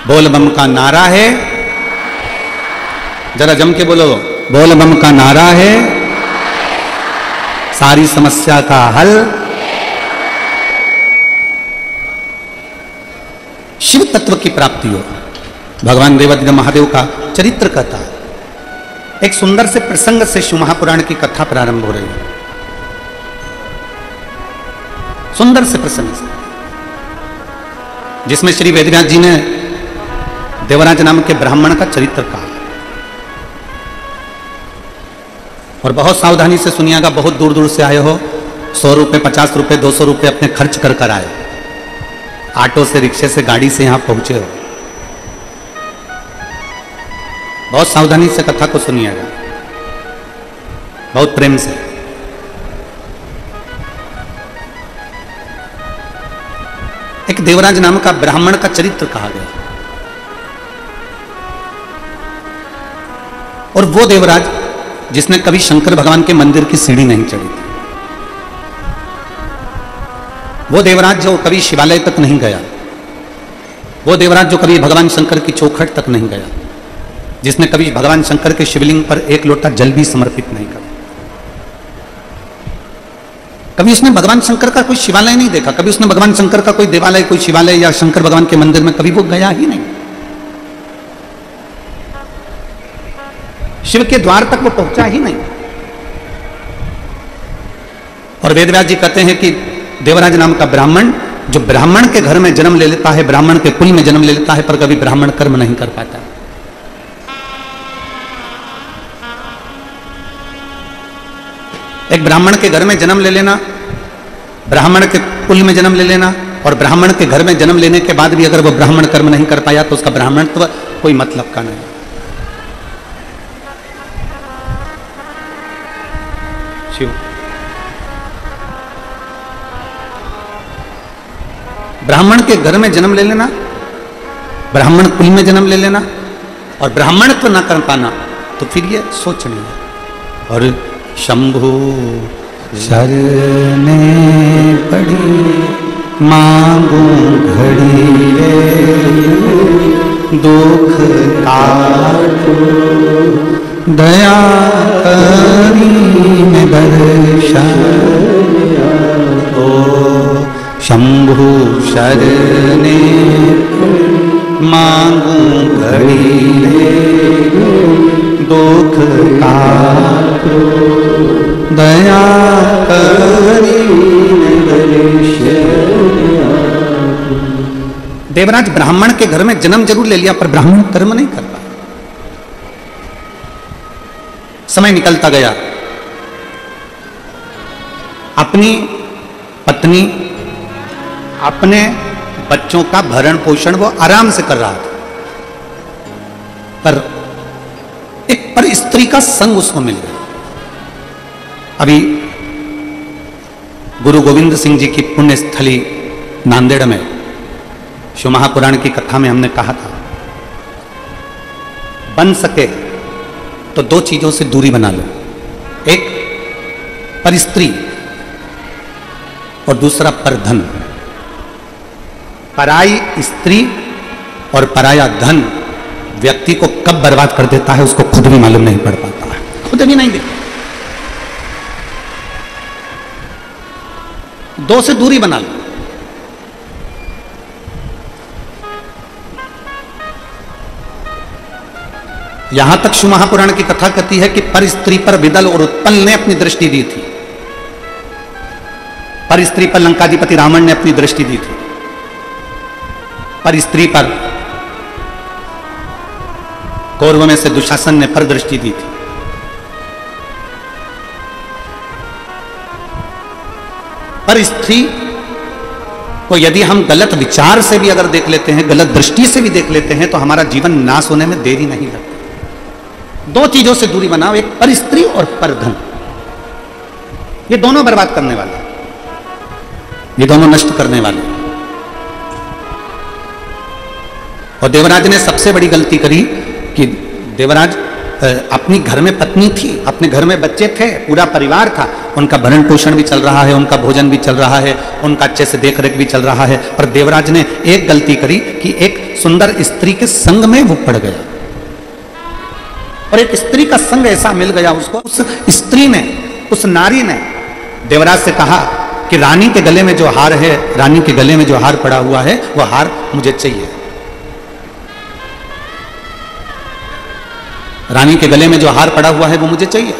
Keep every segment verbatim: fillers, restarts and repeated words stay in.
बोल बम का नारा है, जरा जम के बोलो, बोल बम का नारा है, सारी समस्या का हल। शिव तत्व की प्राप्ति हो। भगवान देवादिदेव महादेव का चरित्र कथा, एक सुंदर से प्रसंग से शिव महापुराण की कथा प्रारंभ हो रही है। सुंदर से प्रसंग से, जिसमें श्री वेदव्यास जी ने देवराज नाम के ब्राह्मण का चरित्र कहा। और बहुत सावधानी से सुनिएगा, बहुत दूर दूर से आए हो, सौ रुपये पचास रुपये दो सौ रुपये अपने खर्च कर कर आए, ऑटो से रिक्शे से गाड़ी से यहां पहुंचे हो। बहुत सावधानी से कथा को सुनिएगा, बहुत प्रेम से। एक देवराज नाम का ब्राह्मण का चरित्र कहा गया, और वो देवराज जिसने कभी शंकर भगवान के मंदिर की सीढ़ी नहीं चढ़ी थी, वो देवराज जो कभी शिवालय तक नहीं गया, वो देवराज जो कभी भगवान शंकर की चौखट तक नहीं गया, जिसने कभी भगवान शंकर के शिवलिंग पर एक लोटा जल भी समर्पित नहीं किया, कभी उसने भगवान शंकर का कोई शिवालय नहीं देखा, कभी उसने भगवान शंकर का कोई देवालय, कोई शिवालय या शंकर भगवान के मंदिर में कभी वो गया ही नहीं, शिव के द्वार तक वो पहुंचा ही नहीं। और वेदव्यास जी कहते हैं कि देवराज नाम का ब्राह्मण, जो ब्राह्मण के घर में जन्म ले लेता है, ब्राह्मण के कुल में जन्म ले लेता है, पर कभी ब्राह्मण कर्म नहीं कर पाता। एक ब्राह्मण के घर में जन्म ले लेना, ब्राह्मण के कुल में जन्म ले लेना, और ब्राह्मण के घर में जन्म लेने के बाद भी अगर वो ब्राह्मण कर्म नहीं कर पाया तो उसका ब्राह्मणत्व कोई मतलब का नहीं। शिव ब्राह्मण के घर में जन्म ले लेना, ब्राह्मण कुल में जन्म ले लेना, और ब्राह्मणत्व ना कर पाना, तो फिर ये सोचनीय है। और शंभु शरणे पड़ी मांगू घड़ी रे, दुख काटो दया करी में दर्शन ओ। शंभु शरणे मांगू घड़ी रे, दुख काटो दया करी में दर्शन। देवराज ब्राह्मण के घर में जन्म जरूर ले लिया, पर ब्राह्मण कर्म नहीं कर पाया। समय निकलता गया, अपनी पत्नी, अपने बच्चों का भरण पोषण वो आराम से कर रहा था, पर एक पर स्त्री का संग उसको मिल गया। अभी गुरु गोविंद सिंह जी की पुण्य स्थली नांदेड़ में शिव महापुराण की कथा में हमने कहा था, बन सके तो दो चीजों से दूरी बना लो, एक पर स्त्री और दूसरा पर धन। पराई स्त्री और पराया धन व्यक्ति को कब बर्बाद कर देता है उसको खुद भी मालूम नहीं पड़ पाता है, खुद भी नहीं देखता। दो से दूरी बना लो। यहां तक शिव महापुराण की कथा कहती है कि पर स्त्री पर विदल और उत्पल ने अपनी दृष्टि दी थी, पर स्त्री पर लंकाधिपति रावण ने अपनी दृष्टि दी थी, पर स्त्री पर कौरव में से दुशासन ने पर दृष्टि दी थी। पर स्त्री को यदि हम गलत विचार से भी अगर देख लेते हैं, गलत दृष्टि से भी देख लेते हैं, तो हमारा जीवन नाश होने में देरी नहीं लगती। दो चीजों से दूरी बनाओ, एक पर स्त्री और पर धन। ये दोनों बर्बाद करने वाले, ये दोनों नष्ट करने वाले। और देवराज ने सबसे बड़ी गलती करी कि देवराज अपनी घर में पत्नी थी, अपने घर में बच्चे थे, पूरा परिवार था, उनका भरण पोषण भी चल रहा है, उनका भोजन भी चल रहा है, उनका अच्छे से देख रेख भी चल रहा है। पर देवराज ने एक गलती करी कि एक सुंदर स्त्री के संग में वो पड़ गया, और एक स्त्री का संग ऐसा मिल गया उसको। उस स्त्री ने, उस नारी ने देवराज से कहा कि रानी के गले में जो हार है, रानी के गले में जो हार पड़ा हुआ है, वो हार मुझे चाहिए। रानी के गले में जो हार पड़ा हुआ है वो मुझे चाहिए।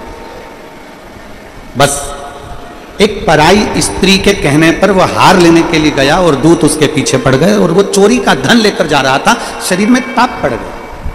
बस एक पराई स्त्री के कहने पर वो हार लेने के लिए गया और दूत उसके पीछे पड़ गए, और वो चोरी का धन लेकर जा रहा था। शरीर में ताप पड़ गया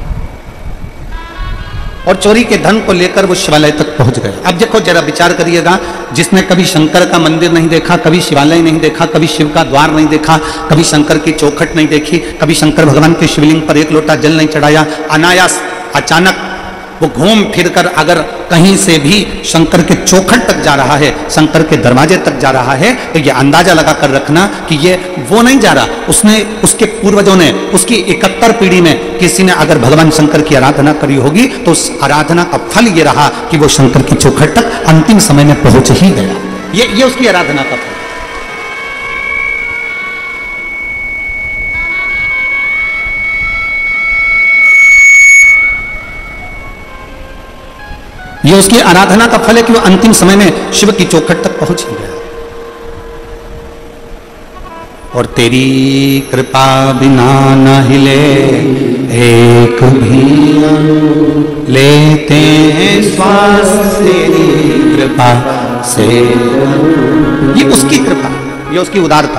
और चोरी के धन को लेकर वो शिवालय तक पहुंच गए। अब देखो जरा विचार करिएगा, जिसने कभी शंकर का मंदिर नहीं देखा, कभी शिवालय नहीं देखा, कभी शिव का द्वार नहीं देखा, कभी शंकर की चौखट नहीं देखी, कभी शंकर भगवान के शिवलिंग पर एक लोटा जल नहीं चढ़ाया, अनायास अचानक वो घूम फिर कर अगर कहीं से भी शंकर के चौखट तक जा रहा है, शंकर के दरवाजे तक जा रहा है, तो ये अंदाजा लगा कर रखना कि ये वो नहीं जा रहा, उसने, उसके पूर्वजों ने, उसकी इकहत्तर पीढ़ी में किसी ने अगर भगवान शंकर की आराधना करी होगी, तो उस आराधना का फल ये रहा कि वो शंकर की चौखट तक अंतिम समय में पहुंच ही गया। ये ये उसकी आराधना का फल। ये उसकी आराधना का फल है कि वो अंतिम समय में शिव की चौखट तक पहुंच ही गया। और तेरी कृपा बिना न हिले एक भी लेते हैं श्वास तेरी कृपा से। ये उसकी कृपा, ये उसकी उदारता।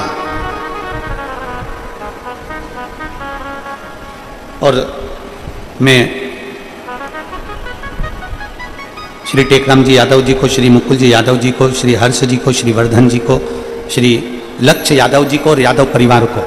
और मैं श्री टेकराम जी यादव जी को, श्री मुकुल जी यादव जी को, श्री हर्ष जी को, श्री वर्धन जी को, श्री लक्ष्य यादव जी को और यादव परिवार को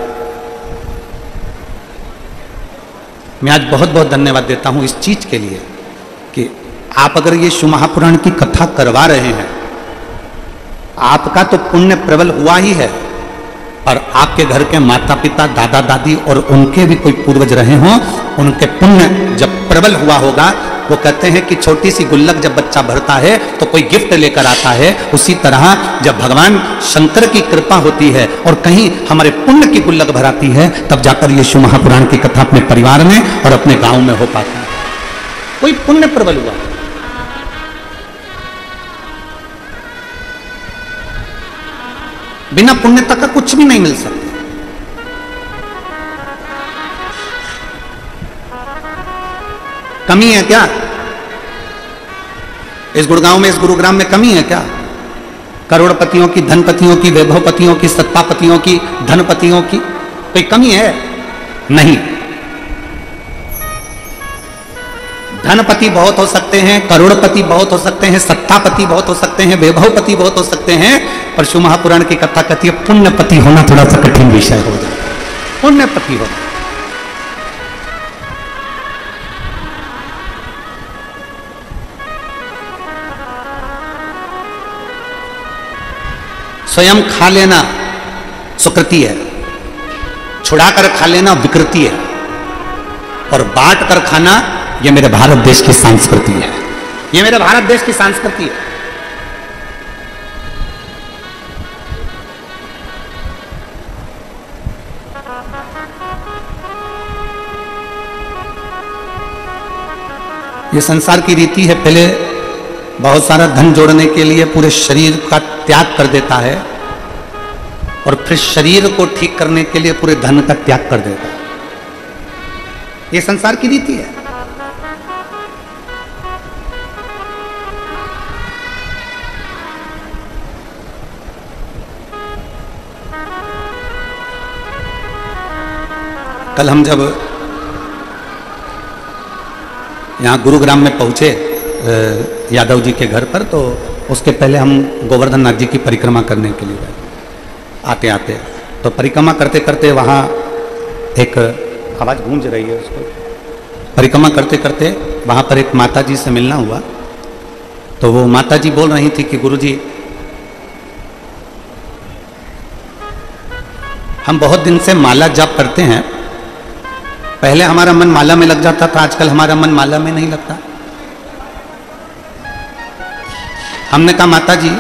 मैं आज बहुत बहुत धन्यवाद देता हूं इस चीज के लिए कि आप अगर ये शिव महापुराण की कथा करवा रहे हैं, आपका तो पुण्य प्रबल हुआ ही है, और आपके घर के माता पिता, दादा दादी और उनके भी कोई पूर्वज रहे हों, उनके पुण्य जब प्रबल हुआ होगा। वो कहते हैं कि छोटी सी गुल्लक जब बच्चा भरता है तो कोई गिफ्ट लेकर आता है, उसी तरह जब भगवान शंकर की कृपा होती है और कहीं हमारे पुण्य की गुल्लक भराती है, तब जाकर ये शिव महापुराण की कथा अपने परिवार में और अपने गांव में हो पाता है। कोई पुण्य प्रबल हुआ। बिना पुण्यता का कुछ भी नहीं मिल सकता। कमी है क्या इस गुड़गांव में, इस गुरुग्राम में कमी है क्या? करोड़पतियों की, धनपतियों की, वैभवपतियों की, सत्तापतियों की, धनपतियों की कोई कमी है? नहीं। धनपति बहुत हो सकते हैं, करोड़पति बहुत हो सकते हैं, सत्तापति बहुत हो सकते हैं, वैभवपति बहुत हो सकते हैं, पर शिव महापुराण की कथा कहती है पुण्यपति होना थोड़ा सा कठिन विषय हो जाता है। पुण्यपति होना। स्वयं खा लेना सुकृति है, छुड़ाकर खा लेना विकृति है, और बांट कर खाना ये मेरे भारत देश की संस्कृति है। ये मेरे भारत देश की संस्कृति है। ये संसार की रीति है, पहले बहुत सारा धन जोड़ने के लिए पूरे शरीर का त्याग कर देता है, और फिर शरीर को ठीक करने के लिए पूरे धन का त्याग कर देता है। ये संसार की रीति है। कल हम जब यहाँ गुरुग्राम में पहुंचे यादव जी के घर पर, तो उसके पहले हम गोवर्धन नाथ जी की परिक्रमा करने के लिए गए। आते आते तो परिक्रमा करते करते वहाँ एक आवाज़ गूंज रही है, उसको परिक्रमा करते करते वहाँ पर एक माता जी से मिलना हुआ। तो वो माता जी बोल रही थी कि गुरुजी, हम बहुत दिन से माला जाप करते हैं, पहले हमारा मन माला में लग जाता था, आजकल हमारा मन माला में नहीं लगता। हमने कहा माता जी,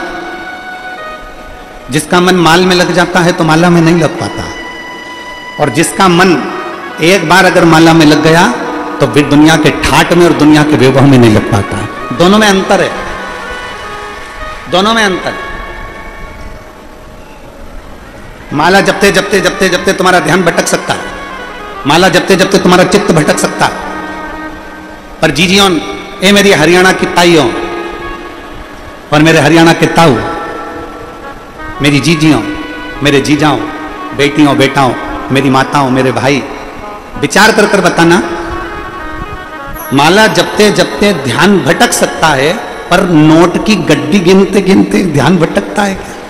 जिसका मन माल में लग जाता है तो माला में नहीं लग पाता, और जिसका मन एक बार अगर माला में लग गया तो फिर दुनिया के ठाट में और दुनिया के वैभव में नहीं लग पाता। दोनों में अंतर है, दोनों में अंतर है। माला जपते जपते जपते जपते तुम्हारा ध्यान भटक सकता है, माला जपते जपते तुम्हारा चित्त भटक सकता है, पर जीजियों, ए मेरी हरियाणा की ताइयों और मेरे हरियाणा के ताऊ, मेरी जीजियों, मेरे जीजाओं, बेटियों बेटाओं, मेरी माताओं, मेरे भाई, विचार कर कर बताना, माला जपते जपते ध्यान भटक सकता है, पर नोट की गड्डी गिनते गिनते ध्यान भटकता है क्या?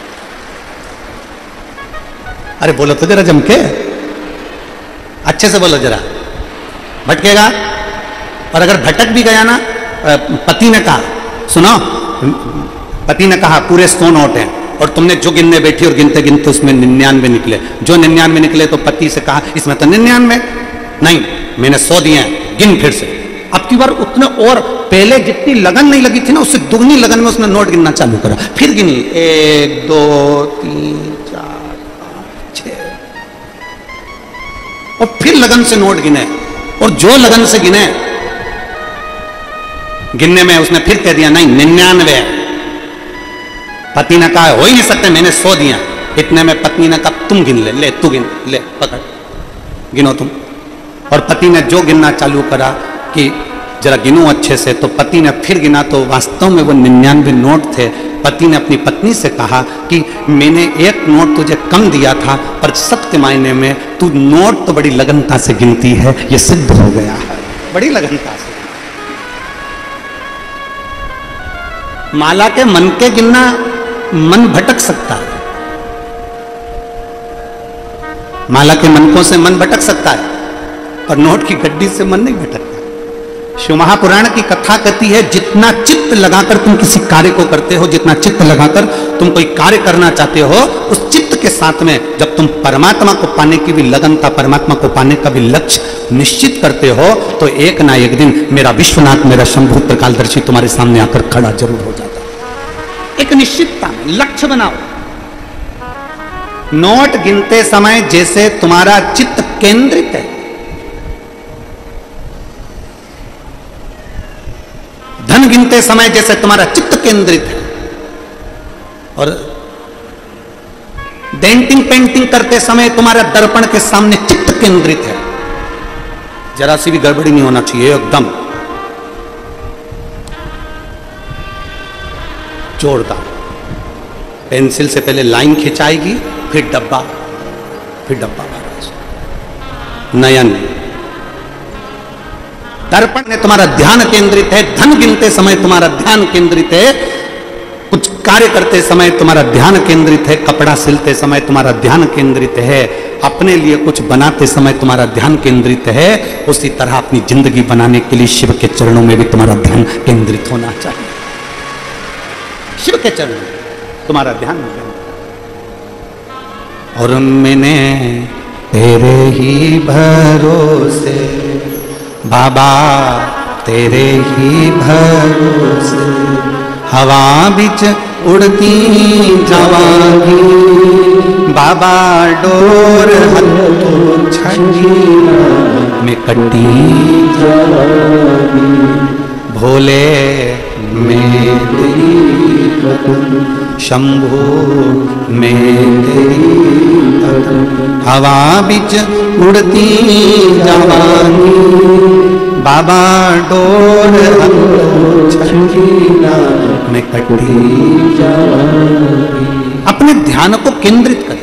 अरे बोलो तो जरा जम के, अच्छे से बोलो जरा। भटकेगा? और अगर भटक भी गया ना, पति ने कहा, सुनो, पति ने कहा पूरे सौ नोट हैं, और तुमने जो गिनने बैठी और गिनते गिनते उसमें निन्यानवे निकले, जो निन्यानवे निकले तो पति से कहा इसमें तो निन्यानवे नहीं, मैंने सौ दिए हैं, गिन फिर से। अब की बार उतने, और पहले जितनी लगन नहीं लगी थी ना, उससे दुगनी लगन में उसने नोट गिनना चालू करा। फिर गिनी, एक दो तीन चार पांच छह, और फिर लगन से नोट गिने, और जो लगन से गिने, गिनने में उसने फिर कह दिया नहीं निन्यानवे। पति ने कहा हो ही नहीं सकते, मैंने सौ दिया। इतने में पत्नी ने कहा तुम गिन ले, ले तू गिन ले, पकड़ गिनो तुम। और पति ने जो गिनना चालू करा कि जरा गिनो अच्छे से, तो पति ने फिर गिना तो वास्तव में वो निन्यानवे नोट थे। पति ने अपनी पत्नी से कहा कि मैंने एक नोट तुझे कम दिया था, पर सत्य मायने में तू नोट तो बड़ी लगनता से गिनती है, ये सिद्ध हो गया है, बड़ी लगनता से। माला के मन के गिनना, मन भटक सकता है, माला के मनकों से मन भटक सकता है, पर नोट की गड्डी से मन नहीं भटकता। शिव महापुराण की कथा कहती है, जितना चित्त लगाकर तुम किसी कार्य को करते हो, जितना चित्त लगाकर तुम कोई कार्य करना चाहते हो, उस चित्त के साथ में जब तुम परमात्मा को पाने की भी लगनता, परमात्मा को पाने का भी लक्ष्य निश्चित करते हो, तो एक ना एक दिन मेरा विश्वनाथ, मेरा शंभु त्रिकालदर्शी तुम्हारे सामने आकर खड़ा जरूर हो जाता है। एक निश्चितता में लक्ष्य बनाओ। नोट गिनते समय जैसे तुम्हारा चित्त केंद्रित है, धन गिनते समय जैसे तुम्हारा चित्त केंद्रित है, और डेंटिंग पेंटिंग करते समय तुम्हारा दर्पण के सामने चित्त केंद्रित है, जरा सी भी गड़बड़ी नहीं होना चाहिए, एकदम जोरदार। पेंसिल से पहले लाइन खिंचाएगी, फिर डब्बा, फिर डब्बा नयन। दर्पण में तुम्हारा ध्यान केंद्रित है, धन गिनते समय तुम्हारा ध्यान केंद्रित है, कुछ कार्य करते समय तुम्हारा ध्यान केंद्रित है, कपड़ा सिलते समय तुम्हारा ध्यान केंद्रित है, अपने लिए कुछ बनाते समय तुम्हारा ध्यान केंद्रित है। उसी तरह अपनी जिंदगी बनाने के लिए शिव के चरणों में भी तुम्हारा ध्यान केंद्रित होना चाहिए। शिव के चरणों में तुम्हारा ध्यान केंद्रित। और मैंने तेरे ही भरोसे बाबा, तेरे ही भरोसे हवा बिच उड़ती जावांगी, बाबा डोर हथों छंगी में कटी जावांगी, भोले में तेरी कदम, शंभू में तेरी कदम, हवा बिच उड़ती जावांगी, बाबा डोर में कटी जावांगी। अपने ध्यान को केंद्रित करें,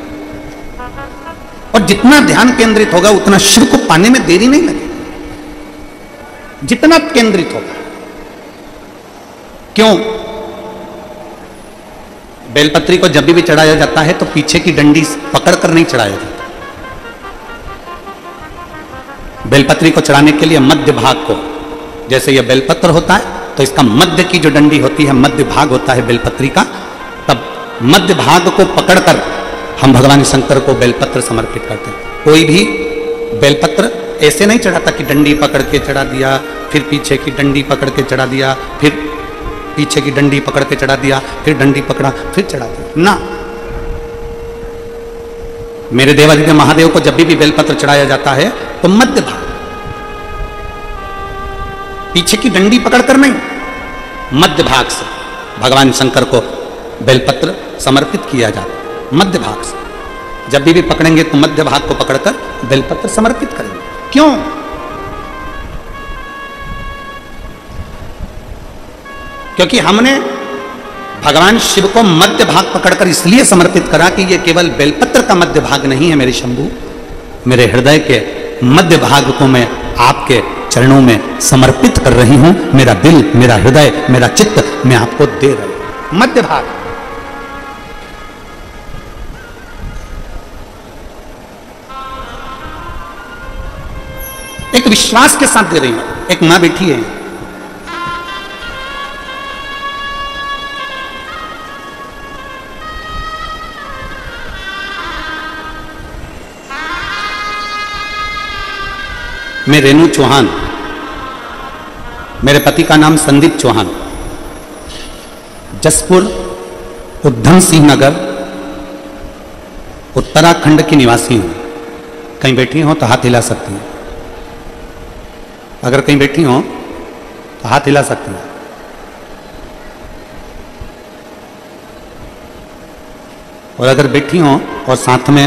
और जितना ध्यान केंद्रित होगा उतना शिव को पाने में देरी नहीं लगेगी, जितना केंद्रित होगा। क्यों? बेलपत्री को जब भी चढ़ाया जाता है तो पीछे की डंडी पकड़कर नहीं चढ़ाया जाता। बेलपत्री को चढ़ाने के लिए मध्य भाग को, जैसे यह बेलपत्र होता है तो इसका मध्य की जो डंडी होती है, मध्य भाग होता है बेलपत्री का, तब मध्य भाग को पकड़कर हम भगवान शंकर को बेलपत्र समर्पित करते हैं। कोई भी बेलपत्र ऐसे नहीं चढ़ाता कि डंडी पकड़ के चढ़ा दिया, फिर पीछे की डंडी पकड़ के चढ़ा दिया, फिर पीछे की डंडी पकड़ के चढ़ा दिया, फिर डंडी पकड़ा, फिर चढ़ा दिया ना। मेरे देवादित्य महादेव को जब भी, भी बेलपत्र चढ़ाया जाता है तो मध्य भाग, पीछे की डंडी पकड़कर नहीं, मध्य भाग से भगवान शंकर को बेलपत्र समर्पित किया जाता। मध्य भाग से जब भी, भी पकड़ेंगे तो मध्य भाग को पकड़कर बेलपत्र समर्पित करेंगे। क्यों? क्योंकि हमने भगवान शिव को मध्य भाग पकड़कर इसलिए समर्पित करा कि ये केवल बेलपत्र का मध्य भाग नहीं है मेरे शंभू, मेरे हृदय के मध्य भाग को मैं आपके चरणों में समर्पित कर रही हूं। मेरा दिल, मेरा हृदय, मेरा चित्त मैं आपको दे रही हूं। मध्य भाग एक विश्वास के साथ दे रही हूं। एक मां बैठी है, मैं रेणु चौहान, मेरे पति का नाम संदीप चौहान, जसपुर उधम सिंह नगर उत्तराखंड की निवासी हूं। कहीं बैठी हो तो हाथ हिला सकती हैं, अगर कहीं बैठी हो तो हाथ हिला सकती हैं। और अगर बैठी हो और साथ में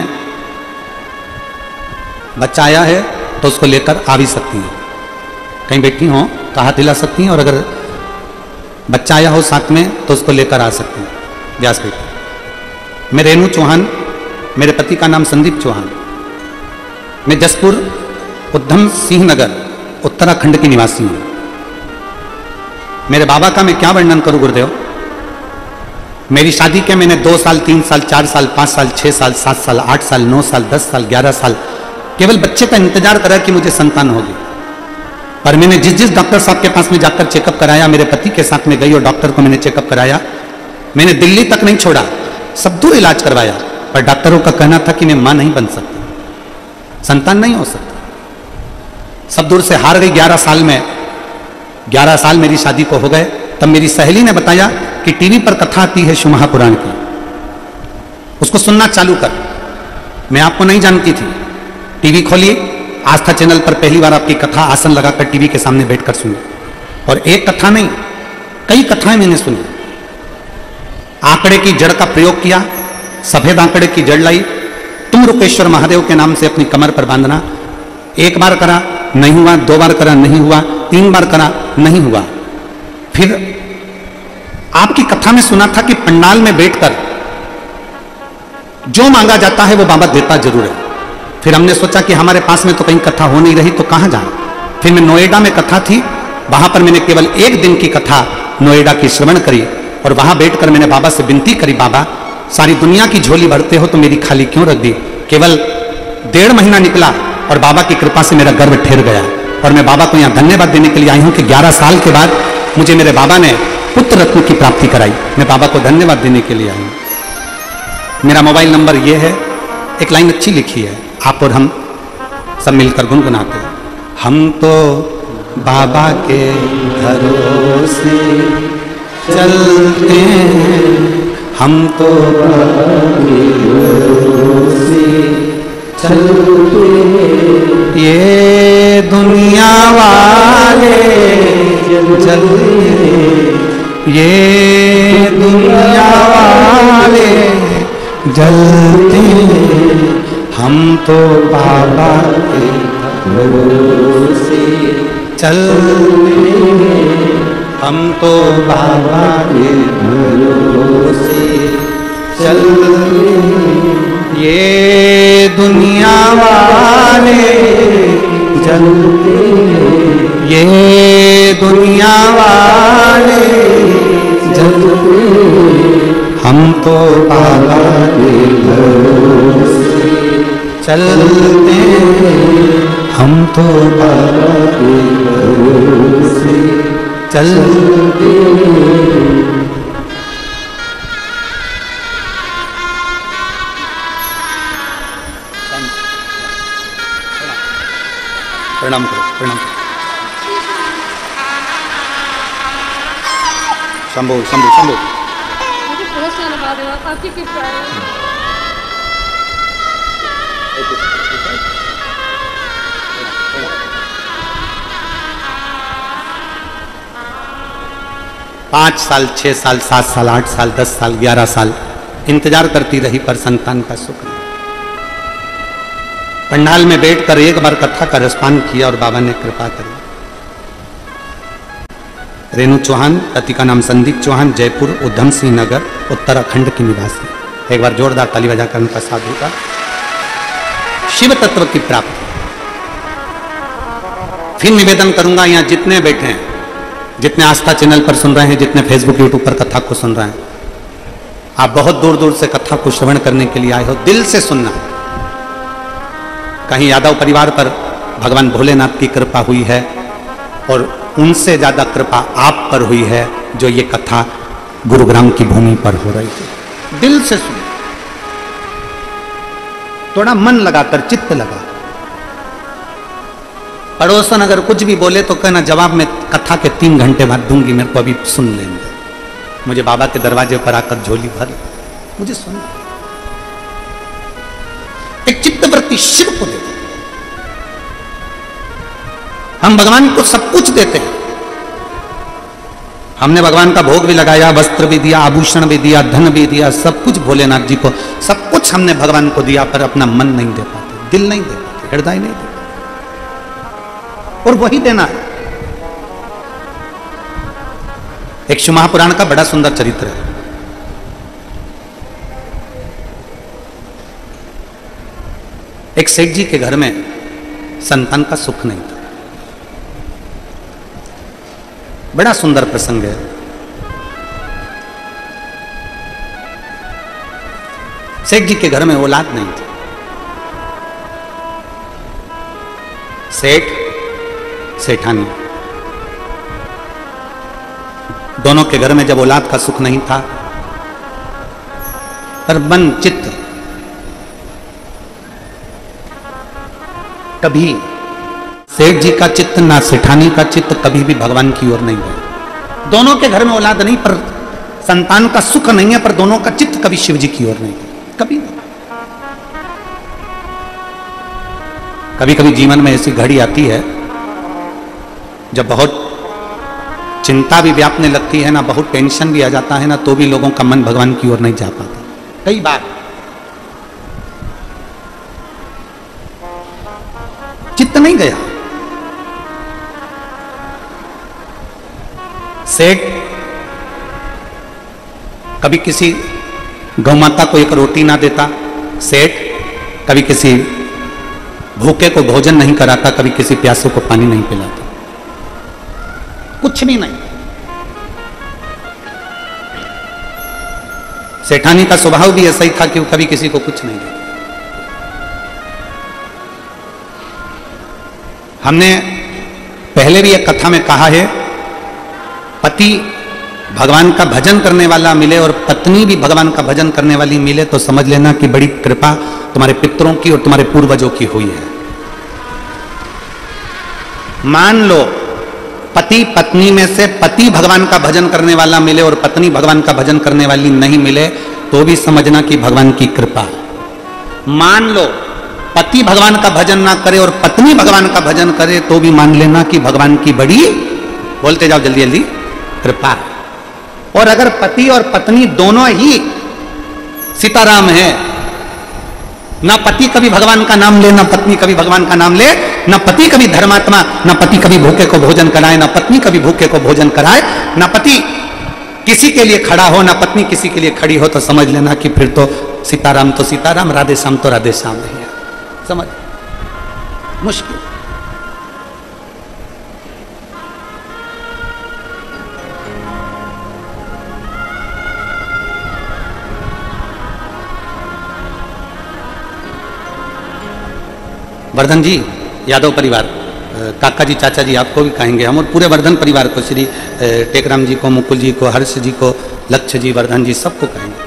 बच्चा आया है तो उसको लेकर आ भी सकती हैं। कहीं बैठी हो तो हाथ हिला सकती हैं, और अगर बच्चा आया हो साथ में तो उसको लेकर आ सकती हैं। व्यास बैठी। मैं रेणु चौहान, मेरे पति का नाम संदीप चौहान, मैं जसपुर उधम सिंह नगर उत्तराखंड की निवासी हूं। मेरे बाबा का मैं क्या वर्णन करूं गुरुदेव। मेरी शादी के मैंने दो साल, तीन साल, चार साल, पांच साल, छह साल, सात साल, आठ साल, नौ साल, दस साल, ग्यारह साल केवल बच्चे का इंतजार करा कि मुझे संतान होगी। पर मैंने जिस जिस डॉक्टर साहब के पास में जाकर चेकअप कराया, मेरे पति के साथ में गई और डॉक्टर को मैंने चेकअप कराया, मैंने दिल्ली तक नहीं छोड़ा, सब दूर इलाज करवाया, पर डॉक्टरों का कहना था कि मैं मां नहीं बन सकती, संतान नहीं हो सकती। सब दूर से हार गई। ग्यारह साल में, ग्यारह साल मेरी शादी को हो गए। तब मेरी सहेली ने बताया कि टीवी पर कथा आती है शिव महापुराण की, उसको सुनना चालू कर। मैं आपको नहीं जानती थी। टीवी खोलिए, आस्था चैनल पर पहली बार आपकी कथा आसन लगाकर टीवी के सामने बैठकर सुनी। और एक कथा नहीं, कई कथाएं मैंने सुनी। आंकड़े की जड़ का प्रयोग किया, सफेद आंकड़े की जड़ लाई, तुम रुकेश्वर महादेव के नाम से अपनी कमर पर बांधना। एक बार करा नहीं हुआ, दो बार करा नहीं हुआ, तीन बार करा नहीं हुआ। फिर आपकी कथा में सुना था कि पंडाल में बैठकर जो मांगा जाता है वो बाबा देता जरूर है। फिर हमने सोचा कि हमारे पास में तो कहीं कथा हो नहीं रही तो कहां जाए। फिर मैं नोएडा में कथा थी, वहां पर मैंने केवल एक दिन की कथा नोएडा की श्रवण करी, और वहां बैठकर मैंने बाबा से विनती करी, बाबा सारी दुनिया की झोली भरते हो तो मेरी खाली क्यों रख दी। केवल डेढ़ महीना निकला और बाबा की कृपा से मेरा गर्भ ठहर गया। और मैं बाबा को यहाँ धन्यवाद देने के लिए आई हूँ कि ग्यारह साल के बाद मुझे मेरे बाबा ने पुत्र रत्न की प्राप्ति कराई। मैं बाबा को धन्यवाद देने के लिए आई हूँ। मेरा मोबाइल नंबर ये है। एक लाइन अच्छी लिखी है, आप और हम सब मिलकर गुनगुनाते हैं। हम तो बाबा के भरोसे चलते हैं, हम तो बाबा के भरोसे चलते हैं, ये दुनिया वाले चलते हैं, ये दुनिया वाले जलते हैं, हम तो बाबा के भरोसे चलते हैं, हम तो बाबा के भरोसे चलते हैं, ये दुनिया वाले जलते हैं, ये दुनिया वाले जलते हैं, हम तो बाबा के भरोसे चलते हैं, हम तो बाबा के भरोसे चलते हैं। प्रणाम करो, प्रणाम करो। शंभो शंभो शंभो। आपकी कृपा है। पाँच साल, छः साल, सात साल, आठ साल, दस साल, ग्यारह साल इंतजार करती रही पर संतान का सुख नहीं। पंडाल में बैठकर एक बार कथा का रसपान किया और बाबा ने कृपा करी। रेणु चौहान, पति का नाम संदीप चौहान, जयपुर उधम सिंह नगर उत्तराखंड की निवासी। एक बार जोरदार ताली बजाकर उनका साधु का शिव तत्व की प्राप्ति। फिर निवेदन करूंगा, यहां जितने बैठे हैं, जितने आस्था चैनल पर सुन रहे हैं, जितने फेसबुक यूट्यूब पर कथा को सुन रहे हैं, आप बहुत दूर दूर से कथा को श्रवण करने के लिए आए हो, दिल से सुनना। कहीं यादव परिवार पर भगवान भोलेनाथ की कृपा हुई है और उनसे ज्यादा कृपा आप पर हुई है जो ये कथा गुरुग्राम की भूमि पर हो रही थी। दिल से सुन, थोड़ा मन लगाकर, चित्त लगा। पड़ोसन अगर कुछ भी बोले तो कहना जवाब में कथा के तीन घंटे बाद दूंगी, मेरे को अभी सुन लेंगे। मुझे बाबा के दरवाजे पर आकर झोली भर, मुझे सुन। एक चित्तवृत्ति शिव को देते। हम भगवान को सब कुछ देते हैं। हमने भगवान का भोग भी लगाया, वस्त्र भी दिया, आभूषण भी दिया, धन भी दिया, सब कुछ भोलेनाथ जी को, सब कुछ हमने भगवान को दिया, पर अपना मन नहीं दे पाते, दिल नहीं दे पाते, हृदय नहीं दे पाते। और वही देना है। एक शिव महापुराण का बड़ा सुंदर चरित्र है। एक सेठ जी के घर में संतान का सुख नहीं था। बड़ा सुंदर प्रसंग है। सेठ जी के घर में औलाद नहीं थी। सेठ सेठानी दोनों के घर में जब औलाद का सुख नहीं था, पर मन चित्त कभी सेठ जी का चित्त ना सेठानी का चित्त कभी भी भगवान की ओर नहीं गया। दोनों के घर में औलाद नहीं, पर संतान का सुख नहीं है, पर दोनों का चित्त कभी शिव जी की ओर नहीं गया, कभी नहीं। कभी कभी जीवन में ऐसी घड़ी आती है जब बहुत चिंता भी व्यापने लगती है ना, बहुत टेंशन भी आ जाता है ना, तो भी लोगों का मन भगवान की ओर नहीं जा पाता। कई बार चित्त नहीं गया। सेठ कभी किसी गौ माता को एक रोटी ना देता, सेठ कभी किसी भूखे को भोजन नहीं कराता, कभी किसी प्यासे को पानी नहीं पिलाता, कुछ भी नहीं। सेठानी का स्वभाव भी ऐसा ही था कि वो कभी किसी को कुछ नहीं देता। हमने पहले भी एक कथा में कहा है, पति भगवान का भजन करने वाला मिले और पत्नी भी भगवान का भजन करने वाली मिले तो समझ लेना कि बड़ी कृपा तुम्हारे पितरों की और तुम्हारे पूर्वजों की हुई है। मान लो पति पत्नी में से पति भगवान का भजन करने वाला मिले और पत्नी भगवान का भजन करने वाली नहीं मिले तो भी समझना कि भगवान की कृपा। मान लो पति भगवान का भजन ना करे और पत्नी भगवान का भजन करे तो भी मान लेना कि भगवान की बड़ी, बोलते जाओ जल्दी जल्दी, कृपा। और अगर पति और पत्नी दोनों ही सीताराम है, ना पति कभी भगवान का नाम ले, ना पत्नी कभी भगवान का नाम ले, ना पति कभी धर्मात्मा, ना पति कभी भूखे को भोजन कराए, ना पत्नी कभी भूखे को भोजन कराए, ना पति किसी के लिए खड़ा हो, ना पत्नी किसी के लिए खड़ी हो, तो समझ लेना कि फिर तो सीताराम तो सीताराम, राधे श्याम तो राधे श्याम नहीं है। समझ मुश्किल। वर्धन जी, यादव परिवार, काका जी, चाचा जी, आपको भी कहेंगे हम, और पूरे वर्धन परिवार को, श्री टेकराम जी को, मुकुल जी को, हर्ष जी को, लक्ष्य जी, वर्धन जी, सबको कहेंगे।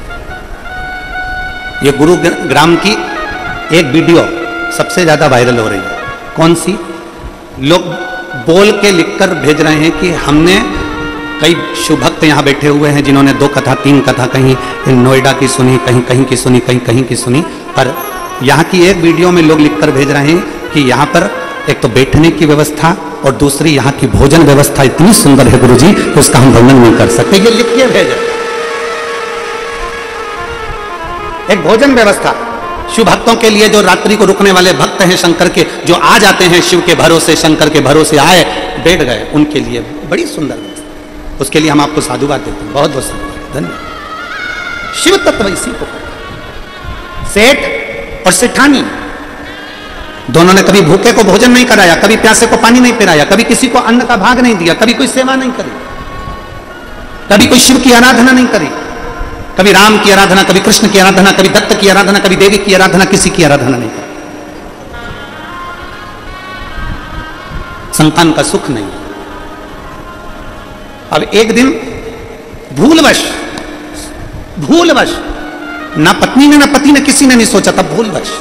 ये गुरुग्राम की एक वीडियो सबसे ज्यादा वायरल हो रही है। कौन सी? लोग बोल के लिखकर भेज रहे हैं कि हमने कई शिव भक्त यहाँ बैठे हुए हैं जिन्होंने दो कथा तीन कथा कहीं नोएडा की सुनी, कहीं कहीं की सुनी, कहीं कहीं की सुनी। पर यहाँ की एक वीडियो में लोग लिखकर भेज रहे हैं कि यहाँ पर एक तो बैठने की व्यवस्था और दूसरी यहाँ की भोजन व्यवस्था इतनी सुंदर है गुरुजी कि उसका हम वर्णन नहीं कर सकते। ये लिख के भेजे एक भोजन व्यवस्था शिव भक्तों के लिए, जो रात्रि को रुकने वाले भक्त हैं शंकर के, जो आ जाते हैं शिव के भरोसे, शंकर के भरोसे आए बैठ गए, उनके लिए बड़ी सुंदर व्यवस्था। उसके लिए हम आपको साधुवाद देते हैं, बहुत बहुत साधुवाद, धन्यवाद। शिव तत्व इसी को सेठ और सेठानी दोनों ने कभी भूखे को भोजन नहीं कराया, कभी प्यासे को पानी नहीं पिलाया, कभी किसी को अन्न का भाग नहीं दिया, कभी कोई सेवा नहीं करी, कभी कोई शिव की आराधना नहीं करी, कभी राम की आराधना, कभी कृष्ण की आराधना, कभी दत्त की आराधना, कभी देवी की आराधना, किसी की आराधना नहीं करी। संतान का सुख नहीं। अब एक दिन भूलवश भूलवश ना पत्नी ने ना पति ने किसी ने नहीं सोचा था, भूलवश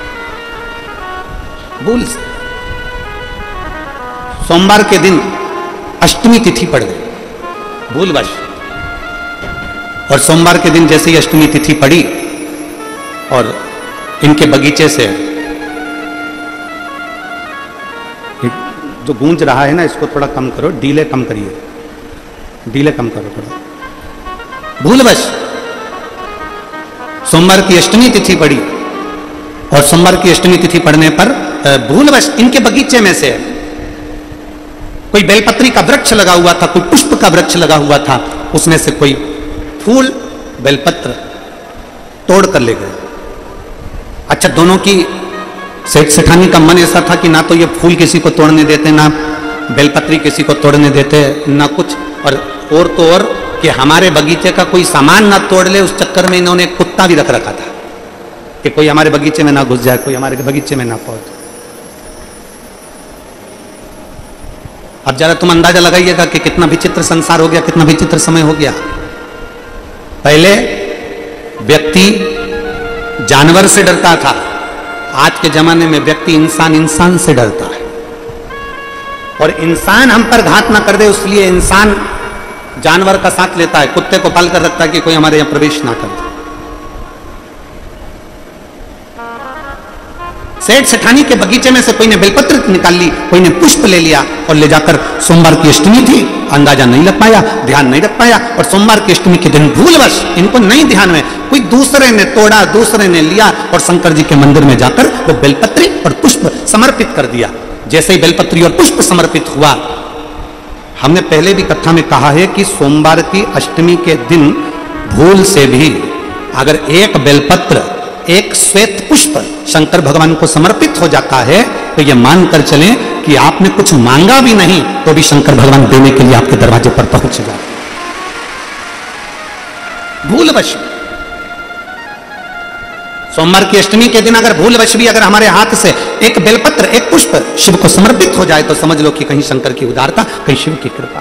भूल से सोमवार के दिन अष्टमी तिथि पड़ गई, भूलवश। और सोमवार के दिन जैसे ही अष्टमी तिथि पड़ी और इनके बगीचे से जो गूंज रहा है ना, इसको थोड़ा कम करो, डीले कम करिए, डीले कम करो थोड़ा। भूलवश सोमवार की अष्टमी तिथि पड़ी और सोमवार की अष्टमी तिथि पड़ने पर भूलवश इनके बगीचे में से कोई बेलपत्री का वृक्ष लगा हुआ था, कोई पुष्प का वृक्ष लगा हुआ था, उसमें से कोई फूल बेलपत्र तोड़ कर ले गए। अच्छा, दोनों की सेठ सेठानी का मन ऐसा था कि ना तो ये फूल किसी को तोड़ने देते, ना बेलपत्री किसी को तोड़ने देते, ना कुछ, और और तो और कि हमारे बगीचे का कोई सामान ना तोड़ ले, उस चक्कर में इन्होंने एक कुत्ता भी रख रखा था कि कोई हमारे बगीचे में ना घुस जाए, कोई हमारे बगीचे में ना पहुंचे। अब जरा तुम अंदाजा लगाइएगा कि कितना विचित्र संसार हो गया, कितना विचित्र समय हो गया। पहले व्यक्ति जानवर से डरता था, आज के जमाने में व्यक्ति इंसान इंसान से डरता है। और इंसान हम पर घात ना कर दे इसलिए इंसान जानवर का साथ लेता है, कुत्ते को पाल कर रखता है कि कोई हमारे यहां प्रवेश ना कर दे। सेठ सेठानी के बगीचे में से कोई ने बेलपत्र निकाल ली, कोई ने पुष्प ले लिया और ले जाकर, सोमवार की अष्टमी थी, अंदाजा नहीं लग पाया, ध्यान नहीं रख पाया, और सोमवार की अष्टमी के दिन भूलवश, इनको नहीं ध्यान में, कोई दूसरे ने तोड़ा, दूसरे ने लिया और शंकर जी के मंदिर में जाकर वो बेलपत्री और पुष्प समर्पित कर दिया। जैसे ही बेलपत्री और पुष्प समर्पित हुआ, हमने पहले भी कथा में कहा है कि सोमवार की अष्टमी के दिन भूल से भी अगर एक बेलपत्र, एक श्वेत पुष्प शंकर भगवान को समर्पित हो जाता है तो यह मानकर चलें कि आपने कुछ मांगा भी नहीं तो भी शंकर भगवान देने के लिए आपके दरवाजे पर पहुंच जाते। भूलवश सोमवार की अष्टमी के दिन अगर भूलवश भी अगर हमारे हाथ से एक बेलपत्र, एक पुष्प शिव को समर्पित हो जाए तो समझ लो कि कहीं शंकर की उदारता, कहीं शिव की कृपा।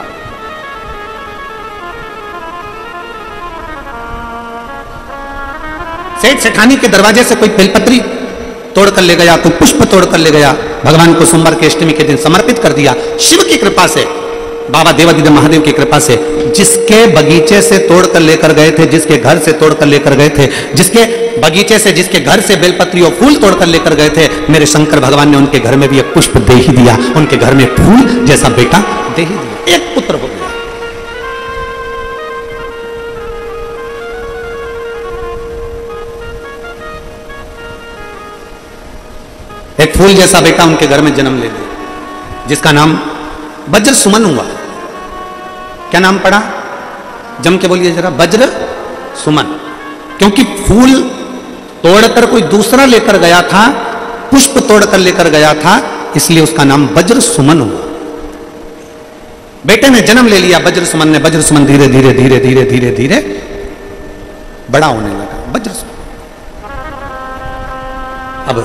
सेठ सेठानी के दरवाजे से कोई बेलपत्री तोड़ कर ले गया, कोई पुष्प तोड़ कर ले गया, भगवान को सोमवार की अष्टमी के दिन समर्पित कर दिया। शिव की कृपा से, बाबा देवादिदेव महादेव की कृपा से, जिसके बगीचे से तोड़ कर लेकर गए थे, जिसके घर से तोड़ कर लेकर गए थे, जिसके बगीचे से, जिसके घर से बेलपत्री और फूल तोड़ कर लेकर गए थे, मेरे शंकर भगवान ने उनके घर में भी एक पुष्प दे ही दिया, उनके घर में फूल जैसा बेटा दे ही दिया, एक पुत्र हो गया। एक फूल जैसा बेटा उनके घर में जन्म ले लिया, जिसका नाम वज्र सुमन हुआ। क्या नाम पड़ा? जम के बोलिए जरा, वज्र सुमन। क्योंकि फूल तोड़कर कोई दूसरा लेकर गया था, पुष्प तोड़कर लेकर गया था, इसलिए उसका नाम वज्र सुमन हुआ। बेटे ने जन्म ले लिया वज्र सुमन ने। वज्र सुमन धीरे धीरे धीरे धीरे धीरे धीरे बड़ा होने लगा वज्र सुमन। अब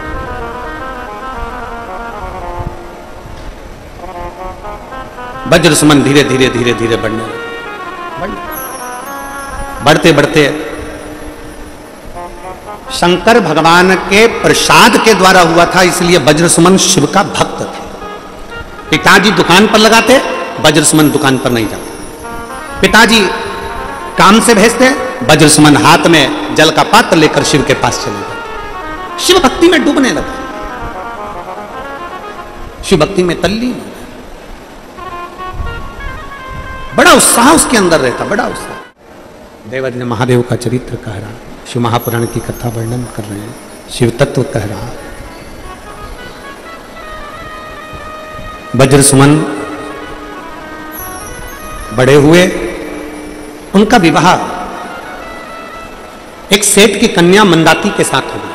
वज्र सुमन धीरे धीरे धीरे धीरे बढ़ने लगे, बढ़ते बढ़ते शंकर भगवान के प्रसाद के द्वारा हुआ था, इसलिए वज्र सुमन शिव का भक्त थे। पिताजी दुकान पर लगाते, वज्र सुमन दुकान पर नहीं जाते। पिताजी काम से भेजते, वज्रसुमन हाथ में जल का पात्र लेकर शिव के पास चले गए। शिव भक्ति में डूबने लगा, शिव भक्ति में तल्लीन हो गया। बड़ा उत्साह उसके अंदर रहता, बड़ा उत्साह। देवज ने महादेव का चरित्र कह रहा, शिव महापुराण की कथा वर्णन कर रहे हैं, शिव तत्व कह रहा। वज्रसुमन बड़े हुए, उनका विवाह एक सेठ की कन्या मंदाती के साथ हो गया।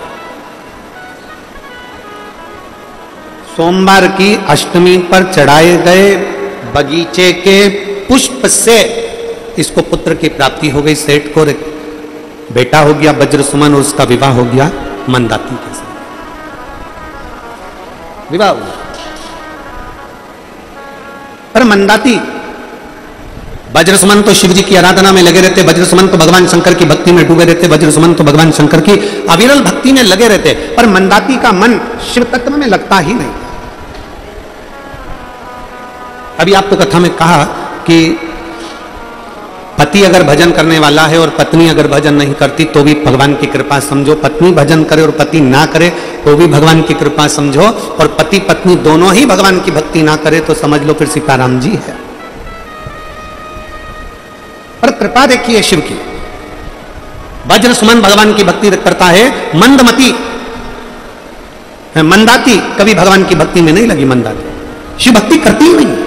सोमवार की अष्टमी पर चढ़ाए गए बगीचे के पुष्प से इसको पुत्र की प्राप्ति हो गई। सेठ को बेटा हो गया वज्रसुमन और उसका विवाह हो गया मंदाती के साथ, विवाह हो गया। पर मंदाती, वज्रसुमन तो शिव जी की आराधना में लगे रहते, वज्रसुमन तो भगवान शंकर की भक्ति में डूबे रहते, वज्रसुमन तो भगवान शंकर की अविरल भक्ति में लगे रहते, पर मंदाती का मन शिव तत्व में लगता ही नहीं। अभी आपको कथा में कहा कि पति अगर भजन करने वाला है और पत्नी अगर भजन नहीं करती तो भी भगवान की कृपा समझो, पत्नी भजन करे और पति ना करे तो भी भगवान की कृपा समझो, और पति पत्नी दोनों ही भगवान की भक्ति ना करे तो समझ लो फिर सीताराम जी है। पर कृपा देखिए शिव की, वज्रसुमन भगवान की भक्ति करता है, मंदमती मंदाती कभी भगवान की भक्ति में नहीं लगी। मंदाती शिव भक्ति करती ही नहीं।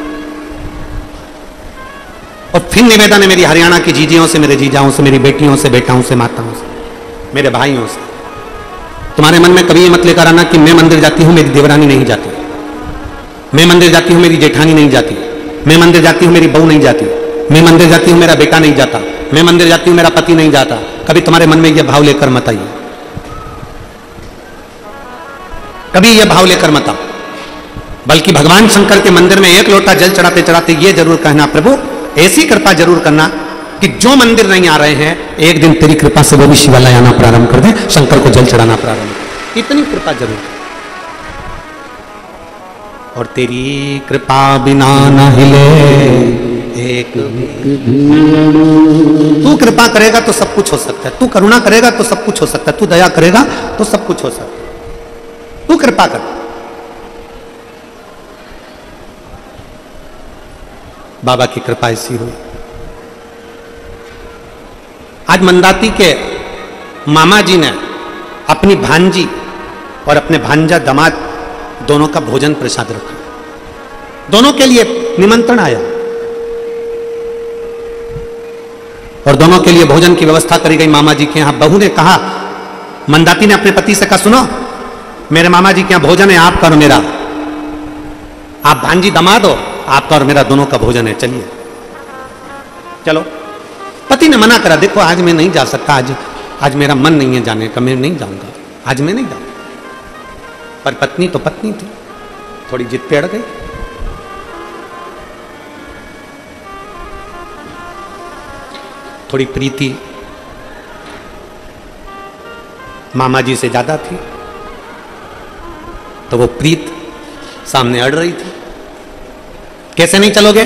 और फिर निवेदन है मेरी हरियाणा की जीजियों से, मेरे जीजाओं से, मेरी बेटियों से, बेटाओं से, माताओं से, मेरे भाइयों से, तुम्हारे मन में कभी ये मत लेकर आना कि मैं मंदिर जाती हूं मेरी देवरानी नहीं जाती, मैं मंदिर जाती हूं मेरी जेठानी नहीं जाती, मैं मंदिर जाती हूं मेरी बहू नहीं जाती, मैं मंदिर जाती हूं मेरा बेटा नहीं जाता, मैं मंदिर जाती हूं मेरा पति नहीं जाता। कभी तुम्हारे मन में यह भाव लेकर मत आइए, कभी यह भाव लेकर मत आओ, बल्कि भगवान शंकर के मंदिर में एक लोटा जल चढ़ाते चढ़ाते ये जरूर कहना, प्रभु ऐसी कृपा जरूर करना कि जो मंदिर नहीं आ रहे हैं एक दिन तेरी कृपा से वो भी शिवालय आना प्रारंभ कर दे, शंकर को जल चढ़ाना प्रारंभ कर, इतनी कृपा जरूर। और तेरी कृपा बिना न हिले एक, तू कृपा करेगा तो सब कुछ हो सकता है, तू करुणा करेगा तो सब कुछ हो सकता है, तू दया करेगा तो सब कुछ हो सकता है, तू कृपा कर। बाबा की कृपा ऐसी हुई। आज मंदाती के मामा जी ने अपनी भांजी और अपने भांजा दामाद दोनों का भोजन प्रसाद रखा, दोनों के लिए निमंत्रण आया और दोनों के लिए भोजन की व्यवस्था करी गई मामा जी के यहां। बहू ने कहा, मंदाती ने अपने पति से कहा, सुनो मेरे मामा जी के यहां भोजन है, आपका और मेरा, आप भांजी दामाद हो, आपका और मेरा दोनों का भोजन है, चलिए चलो। पति ने मना करा, देखो आज मैं नहीं जा सकता, आज आज मेरा मन नहीं है जाने का, मैं नहीं जाऊंगा, आज मैं नहीं जाऊंगा। पर पत्नी तो पत्नी थी, थोड़ी जिद पे अड़ गई। थोड़ी प्रीति मामा जी से ज्यादा थी, तो वो प्रीत सामने अड़ रही थी। कैसे नहीं चलोगे?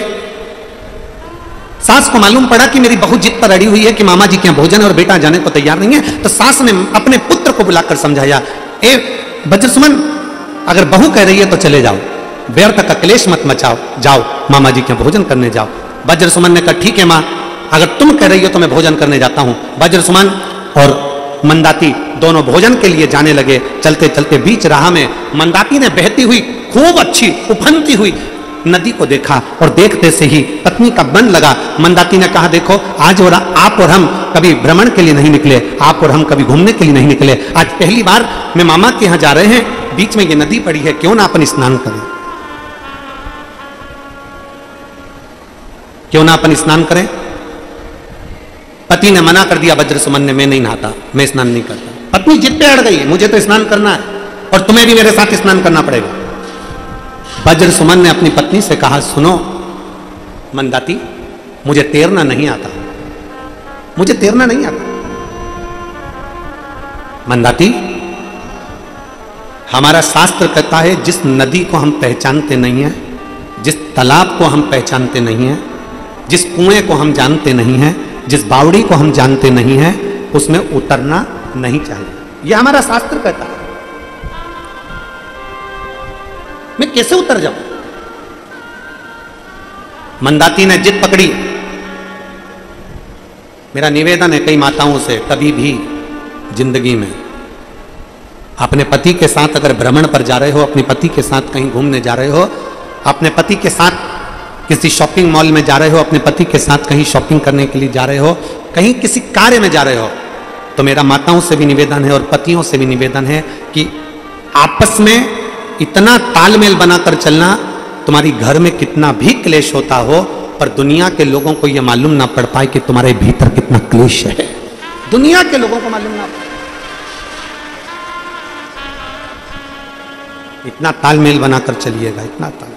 सास को मालूम पड़ा कि मेरी बहू जिद पर अड़ी हुई है कि मामा जी के यहां भोजन और बेटा जाने को तैयार नहीं है, तो सास ने अपने पुत्र को बुलाकर समझाया, ए वज्रसुमन अगर बहू कह रही है तो चले जाओ, व्यर्थ का क्लेश मत मचाओ, जाओ मामा जी के यहां भोजन करने जाओ। वज्रसुमन ने कहा, ठीक है मां, अगर तुम कह रही हो तो मैं भोजन करने जाता हूं। वज्रसुमन और मंदाती दोनों भोजन के लिए जाने लगे। चलते चलते बीच राह में मंदाती ने बहती हुई खूब अच्छी उफनती हुई नदी को देखा और देखते से ही पत्नी का मन लगा। मंदाती ने कहा, देखो आज और आप और हम कभी भ्रमण के लिए नहीं निकले, आप और हम कभी घूमने के लिए नहीं निकले, आज पहली बार मैं मामा के यहां जा रहे हैं, बीच में ये नदी पड़ी है, क्यों ना अपन स्नान करें, क्यों ना अपन स्नान करें। पति ने मना कर दिया वज्रसुमन ने, मैं नहीं नहाता, मैं स्नान नहीं करता। पत्नी जिद पे अड़ गई, मुझे तो स्नान करना है और तुम्हें भी मेरे साथ स्नान करना पड़ेगा। वज्रसुमन ने अपनी पत्नी से कहा, सुनो मंदाती, मुझे तैरना नहीं आता, मुझे तैरना नहीं आता। मंदाती, हमारा शास्त्र कहता है जिस नदी को हम पहचानते नहीं है, जिस तालाब को हम पहचानते नहीं है, जिस कुएं को हम जानते नहीं हैं, जिस बावड़ी को हम जानते नहीं हैं, उसमें उतरना नहीं चाहिए। यह हमारा शास्त्र कहता है। मैं कैसे उतर जाऊं? मंदाती ने जिद पकड़ी। मेरा निवेदन है कई माताओं से, कभी भी जिंदगी में अपने पति के साथ अगर भ्रमण पर जा रहे हो, अपने पति के साथ कहीं घूमने जा रहे हो, अपने पति के साथ किसी शॉपिंग मॉल में जा रहे हो, अपने पति के साथ कहीं शॉपिंग करने के लिए जा रहे हो, कहीं किसी कार्य में जा रहे हो, तो मेरा माताओं से भी निवेदन है और पतियों से भी निवेदन है कि आपस में इतना तालमेल बनाकर चलना। तुम्हारी घर में कितना भी क्लेश होता हो, पर दुनिया के लोगों को यह मालूम ना पड़ पाए कि तुम्हारे भीतर कितना क्लेश है। दुनिया के लोगों को मालूम ना पड़े। इतना तालमेल बनाकर चलिएगा, इतना ताल।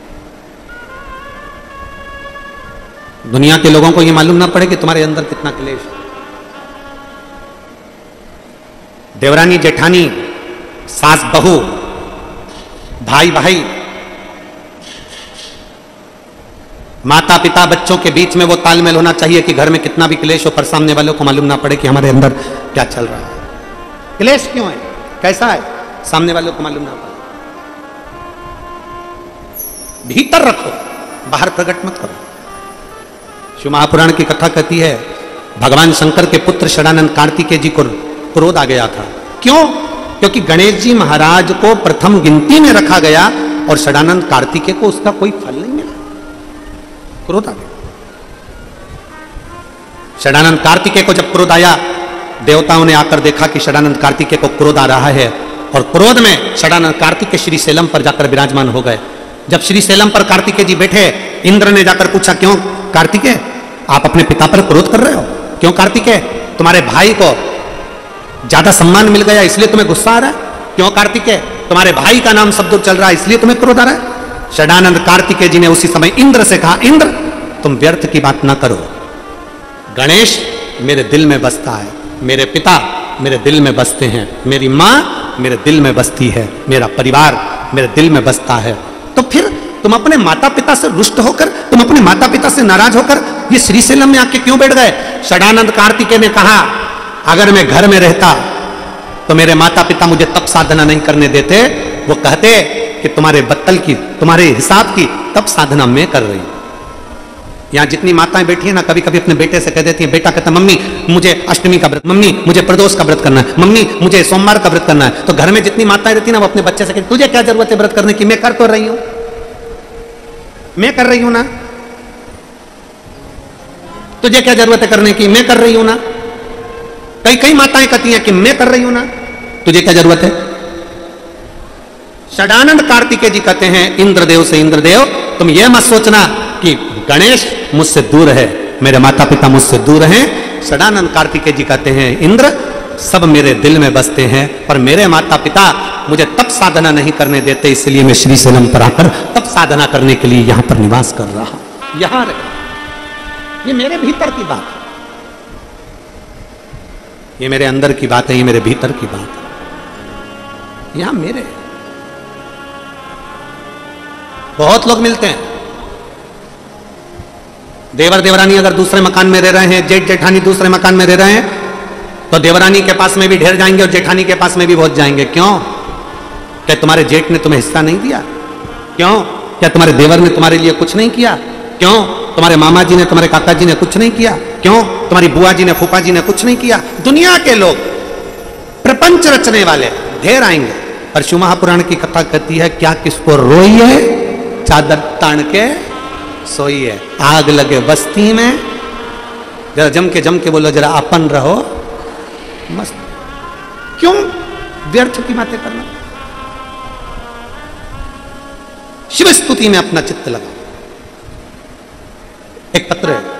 दुनिया के लोगों को यह मालूम ना पड़े कि तुम्हारे अंदर कितना क्लेश है। देवरानी जेठानी, सास बहू, भाई भाई, माता पिता बच्चों के बीच में वो तालमेल होना चाहिए कि घर में कितना भी क्लेश हो, पर सामने वालों को मालूम ना पड़े कि हमारे अंदर क्या चल रहा है, क्लेश क्यों है, कैसा है, सामने वालों को मालूम ना पड़े। भीतर रखो, बाहर प्रकट मत करो। शिव महापुराण की कथा कहती है, भगवान शंकर के पुत्र षडानंद कार्तिकेय जी को क्रोध आ गया था। क्यों? क्योंकि गणेश जी महाराज को प्रथम गिनती में रखा गया और षडानंद कार्तिकेय को उसका कोई फल नहीं मिला। क्रोध आ गया। षडानंद कार्तिकेय को जब क्रोध आया, देवताओं ने आकर देखा कि षडानंद कार्तिकेय को क्रोध आ रहा है, और क्रोध में षडानंद कार्तिकेय श्री शैलम पर जाकर विराजमान हो गए। जब श्री शैलम पर कार्तिकेय जी बैठे, इंद्र ने जाकर पूछा, क्यों कार्तिकेय आप अपने पिता पर क्रोध कर रहे हो? क्यों कार्तिकेय, तुम्हारे भाई को ज्यादा सम्मान मिल गया इसलिए तुम्हें गुस्सा आ रहा है? क्यों कार्तिकेय, तुम्हारे भाई का नाम सब दूर चल रहा है इसलिए तुम्हें क्रोध आ रहा है? षडानंद कार्तिकेय जी ने उसी समय इंद्र से कहा, इंद्र तुम व्यर्थ की बात ना करो, गणेश मेरे दिल में बसता है, मेरे पिता मेरे दिल में बसते हैं, मेरी माँ मेरे दिल में बसती है, मेरा परिवार मेरे दिल में बसता है। तो फिर तुम अपने माता पिता से रुष्ट होकर, तुम अपने माता पिता से नाराज होकर ये श्रीशैलम में आके क्यों बैठ गए? षडानंद कार्तिकेय ने कहा, अगर मैं घर में रहता तो मेरे माता पिता मुझे तप साधना नहीं करने देते। वो कहते कि तुम्हारे बत्तल की, तुम्हारे हिसाब की तप साधना मैं कर रही हूं। यहां जितनी माताएं बैठी है ना, कभी कभी अपने बेटे से कह देती है, बेटा कहता मम्मी मुझे अष्टमी का व्रत, मम्मी मुझे प्रदोष का व्रत करना है, मम्मी मुझे सोमवार का व्रत करना है। तो घर में जितनी माताएं रहती ना, वो अपने बच्चे से कहती, तुझे क्या जरूरत है व्रत करने की, मैं कर तो रही हूं, मैं कर रही हूं ना, तुझे क्या जरूरत है करने की, मैं कर रही हूं ना। कई कई माताएं कहती हैं कि मैं कर रही हूं ना, तुझे क्या जरूरत है। षडानंद कार्तिकेय जी कहते हैं इंद्रदेव से, इंद्रदेव तुम यह मत सोचना कि गणेश मुझसे दूर है, मेरे माता पिता मुझसे दूर हैं। षडानंद कार्तिकेय जी कहते हैं, इंद्र सब मेरे दिल में बसते हैं, पर मेरे माता पिता मुझे तप साधना नहीं करने देते, इसलिए मैं श्रीशैलम पर आकर तप साधना करने के लिए यहां पर निवास कर रहा हूं, यहां रह। ये मेरे भीतर की बात है, ये मेरे अंदर की बात है, ये मेरे भीतर की बात है, यहां मेरे। बहुत लोग मिलते हैं, देवर देवरानी अगर दूसरे मकान में रह रहे हैं, जेठ जेठानी दूसरे मकान में रह रहे हैं, तो देवरानी के पास में भी ढेर जाएंगे और जेठानी के पास में भी बहुत जाएंगे। क्यों? क्या तुम्हारे जेठ ने तुम्हें हिस्सा नहीं दिया? क्यों? क्या तुम्हारे देवर ने तुम्हारे लिए कुछ नहीं किया? क्यों? तुम्हारे मामा जी ने, तुम्हारे काका जी ने कुछ नहीं किया? क्यों? तुम्हारी बुआ जी ने, फूफा जी ने कुछ नहीं किया? दुनिया के लोग, प्रपंच रचने वाले ढेर आएंगे, पर शिव महापुराण की कथा कहती है, क्या किसको रोई है, चादर तान के सोई है। आग लगे बस्ती में, जरा जम के जम के बोलो, जरा अपन रहो मस्त। क्यों व्यर्थ की बातें करना? शिव स्तुति में अपना चित्त लगा। एक पत्र है,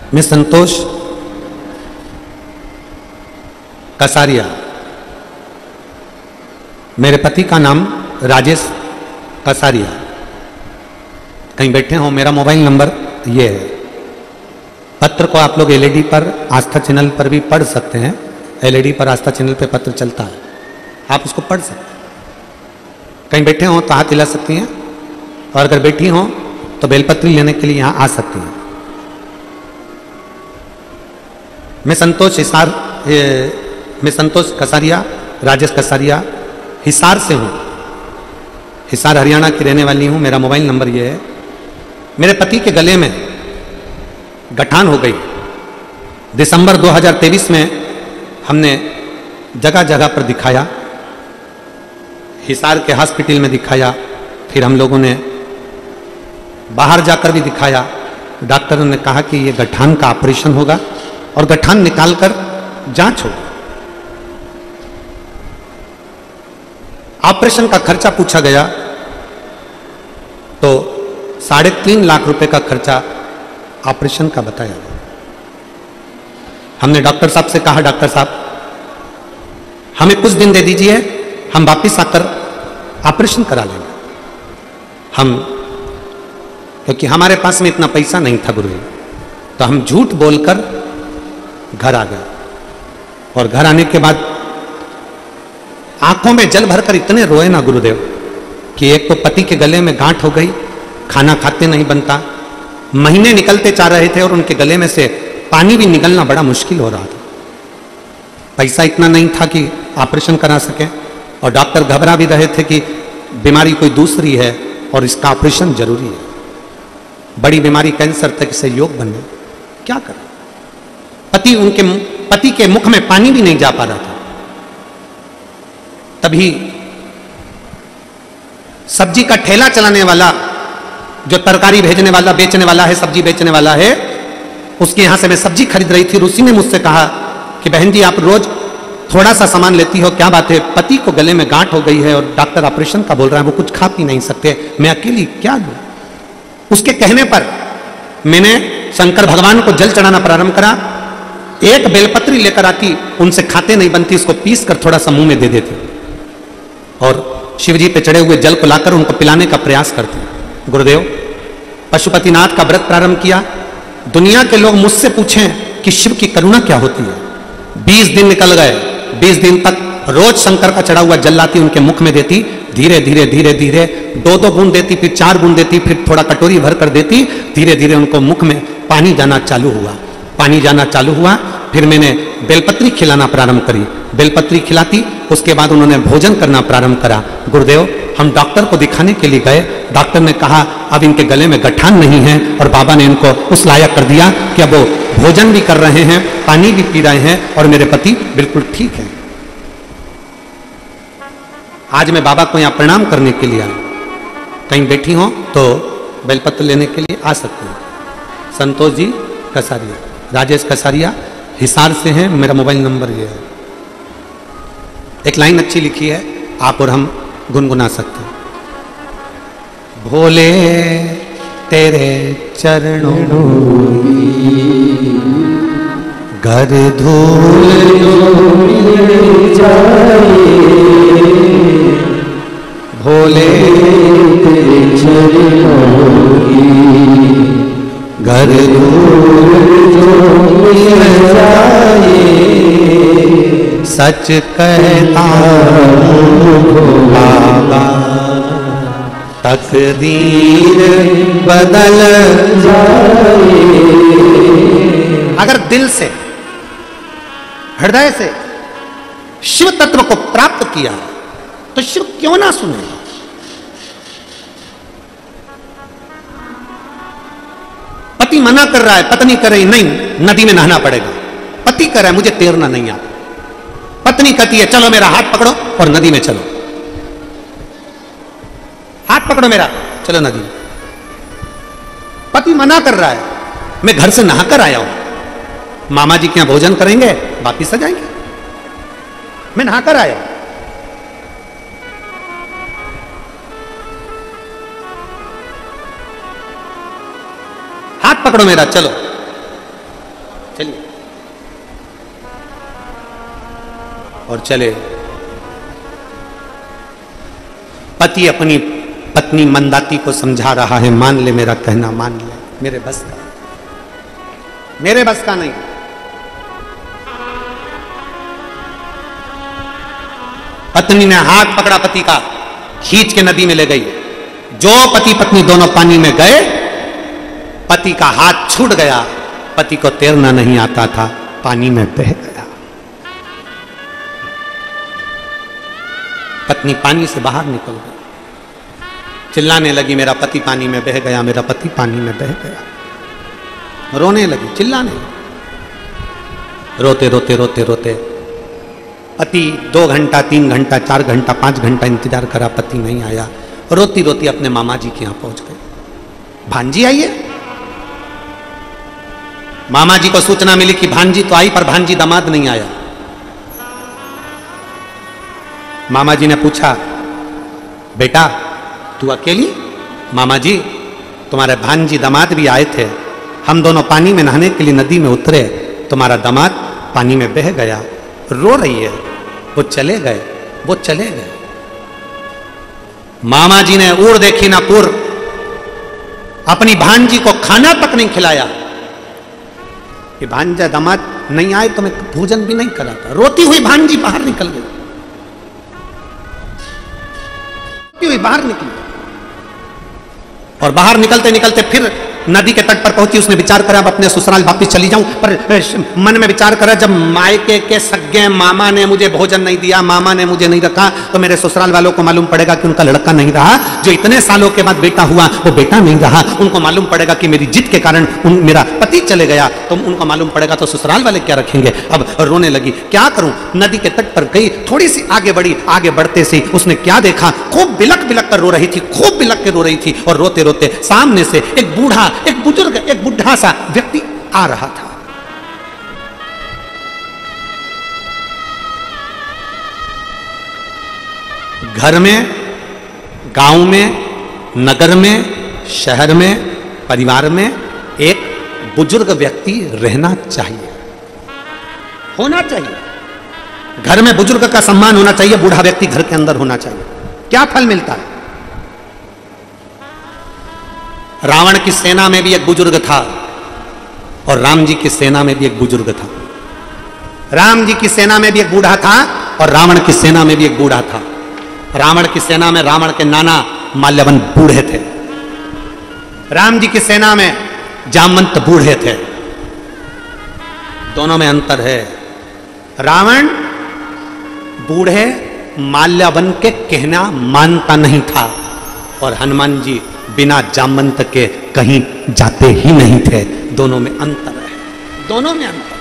मैं संतोष कसारिया, मेरे पति का नाम राजेश कसारिया। कहीं बैठे हो, मेरा मोबाइल नंबर ये है। पत्र को आप लोग एलईडी पर आस्था चैनल पर भी पढ़ सकते हैं। एलईडी पर आस्था चैनल पे पत्र चलता है, आप उसको पढ़ सकते हैं। कहीं बैठे हो तो हाथ हिला सकती हैं, और अगर बैठी हो तो बेलपत्री लेने के लिए यहां आ सकती हैं। मैं संतोष हिसार मैं संतोष कसारिया, राजेश कसारिया, हिसार से हूं। हिसार हरियाणा की रहने वाली हूं। मेरा मोबाइल नंबर ये है। मेरे पति के गले में गठान हो गई। दिसंबर दो हज़ार तेईस में हमने जगह जगह पर दिखाया, हिसार के हॉस्पिटल में दिखाया, फिर हम लोगों ने बाहर जाकर भी दिखाया। डॉक्टरों ने कहा कि ये गठान का ऑपरेशन होगा और गठान निकालकर जांच होगी। ऑपरेशन का खर्चा पूछा गया तो साढ़े तीन लाख रुपए का खर्चा ऑपरेशन का बताया गया। हमने डॉक्टर साहब से कहा, डॉक्टर साहब हमें कुछ दिन दे दीजिए, हम वापिस आकर ऑपरेशन करा लेंगे। हम क्योंकि हमारे पास में इतना पैसा नहीं था गुरुदेव, तो हम झूठ बोलकर घर आ गए। और घर आने के बाद आंखों में जल भरकर इतने रोए ना गुरुदेव कि एक तो पति के गले में गांठ हो गई, खाना खाते नहीं बनता, महीने निकलते जा रहे थे और उनके गले में से पानी भी निकलना बड़ा मुश्किल हो रहा था। पैसा इतना नहीं था कि ऑपरेशन करा सके, और डॉक्टर घबरा भी रहे थे कि बीमारी कोई दूसरी है और इसका ऑपरेशन जरूरी है। बड़ी बीमारी कैंसर तक से योग बन गए। क्या करें? पति उनके पति के मुख में पानी भी नहीं जा पा रहा था। तभी सब्जी का ठेला चलाने वाला, जो तरकारी भेजने वाला, बेचने वाला है, सब्जी बेचने वाला है, उसके यहां से मैं सब्जी खरीद रही थी। उसी ने मुझसे कहा कि बहन जी आप रोज थोड़ा सा सामान लेती हो, क्या बात है? पति को गले में गांठ हो गई है और डॉक्टर ऑपरेशन का बोल रहा है, वो कुछ खा पी नहीं सकते, मैं अकेली क्या लूं? उसके कहने पर मैंने शंकर भगवान को जल चढ़ाना प्रारंभ करा। एक बेलपत्री लेकर आती, उनसे खाते नहीं बनती, इसको पीस कर थोड़ा सा मुंह में दे देते और शिवजी पे चढ़े हुए जल को लाकर उनको पिलाने का प्रयास करते। गुरुदेव, पशुपतिनाथ का व्रत प्रारंभ किया। दुनिया के लोग मुझसे पूछें कि शिव की करुणा क्या होती है। बीस दिन निकल गए। बीस दिन तक रोज शंकर का चढ़ा हुआ जल लाती, उनके मुख में देती, धीरे धीरे धीरे धीरे दो दो बूंद देती, फिर चार बूंद देती, फिर थोड़ा कटोरी भर कर देती। धीरे धीरे उनको मुख में पानी जाना चालू हुआ, पानी जाना चालू हुआ। फिर मैंने बेलपत्री खिलाना प्रारंभ करी, बेलपत्री खिलाती। उसके बाद उन्होंने भोजन करना प्रारंभ करा। गुरुदेव, हम डॉक्टर को दिखाने के लिए गए। डॉक्टर ने कहा अब इनके गले में गठान नहीं है, और बाबा ने इनको उस लायक कर दिया कि अब वो भोजन भी कर रहे हैं, पानी भी पी रहे हैं, और मेरे पति बिल्कुल ठीक है। आज मैं बाबा को यहां प्रणाम करने के लिए आया। कहीं बैठी हो तो बेलपत्र लेने के लिए आ सकते हैं। संतोष जी कसारिया, राजेश कसारिया, हिसार से हैं। मेरा मोबाइल नंबर ये है। एक लाइन अच्छी लिखी है, आप और हम गुनगुना सकते हैं। भोले तेरे चरणों घर धूल जाए, भोले तेरे चरणों घर धूल जाए, सच कहता हूँ बाबा तकदीर बदल जाए। अगर दिल से, हृदय से शिव तत्व को प्राप्त किया तो शिव क्यों ना सुनेगा? पति मना कर रहा है, पत्नी कर रही नहीं, नदी में नहाना पड़ेगा। पति कर रहा है मुझे तैरना नहीं आता, पत्नी कहती है चलो मेरा हाथ पकड़ो और नदी में चलो, हाथ पकड़ो मेरा, चलो नदी में। पति मना कर रहा है, मैं घर से नहाकर आया हूं, मामा जी के यहां भोजन करेंगे, वापिस आ जाएंगे, मैं नहाकर आया हूं। हाथ पकड़ो मेरा, चलो। और चले। पति अपनी पत्नी मंदाती को समझा रहा है, मान ले मेरा कहना, मान ले, मेरे बस का मेरे बस का नहीं। पत्नी ने हाथ पकड़ा पति का, खींच के नदी में ले गई। जो पति पत्नी दोनों पानी में गए, पति का हाथ छूट गया, पति को तैरना नहीं आता था, पानी में बह गया। पत्नी पानी से बाहर निकल गई, चिल्लाने लगी, मेरा पति पानी में बह गया, मेरा पति पानी में बह गया। रोने लगी, चिल्लाने लगी। रोते रोते रोते रोते पति दो घंटा, तीन घंटा, चार घंटा, पांच घंटा इंतजार करा, पति नहीं आया। रोती रोती अपने मामा जी के यहां पहुंच गए। भांजी आई है। मामा जी को सूचना मिली कि भांजी तो आई, पर भांजी दामाद नहीं आया। मामा जी ने पूछा, बेटा तू अकेली? मामा जी, तुम्हारे भांजी दामाद भी आए थे, हम दोनों पानी में नहाने के लिए नदी में उतरे, तुम्हारा दामाद पानी में बह गया, रो रही है, वो चले गए, वो चले गए। मामा जी ने उड़ देखी ना पुर, अपनी भांजी को खाना तक नहीं खिलाया कि भांजा दामाद नहीं आए तो मैं भोजन भी नहीं कराता। रोती हुई भांजी बाहर निकल गई, रोती हुई बाहर निकली, और बाहर निकलते निकलते फिर नदी के तट पर पहुंची। उसने विचार करा, अब अपने ससुराल वापस चली जाऊं, पर मन में विचार करा, जब मायके के सगे मामा ने मुझे भोजन नहीं दिया, मामा ने मुझे नहीं रखा, तो मेरे ससुराल वालों को मालूम पड़ेगा कि उनका लड़का नहीं रहा, जो इतने सालों के बाद बेटा हुआ वो बेटा नहीं रहा। उनको मालूम पड़ेगा कि मेरी जिद के कारण उन, मेरा पति चले गया, तो उनको मालूम पड़ेगा तो ससुराल वाले क्या रखेंगे। अब रोने लगी, क्या करूं। नदी के तट पर गई, थोड़ी सी आगे बढ़ी, आगे बढ़ते से उसने क्या देखा, खूब बिलक बिलक कर रो रही थी, खूब बिलक के रो रही थी, और रोते रोते सामने से एक बूढ़ा, एक बुजुर्ग, एक बुढ़ा सा व्यक्ति आ रहा था। घर में, गांव में, नगर में, शहर में, परिवार में एक बुजुर्ग व्यक्ति रहना चाहिए, होना चाहिए। घर में बुजुर्ग का सम्मान होना चाहिए, बूढ़ा व्यक्ति घर के अंदर होना चाहिए। क्या फल मिलता है। रावण की सेना में भी एक बुजुर्ग था, और राम जी की सेना में भी एक बुजुर्ग था। राम जी की सेना में भी एक बूढ़ा था, और रावण की सेना में भी एक बूढ़ा था। रावण की सेना में रावण के नाना माल्यवन बूढ़े थे, राम जी की सेना में जामवंत बूढ़े थे। दोनों में अंतर है। रावण बूढ़े माल्यवन के कहना मानता नहीं था, और हनुमान जी बिना जामवंत के कहीं जाते ही नहीं थे। दोनों में अंतर है, दोनों में अंतर।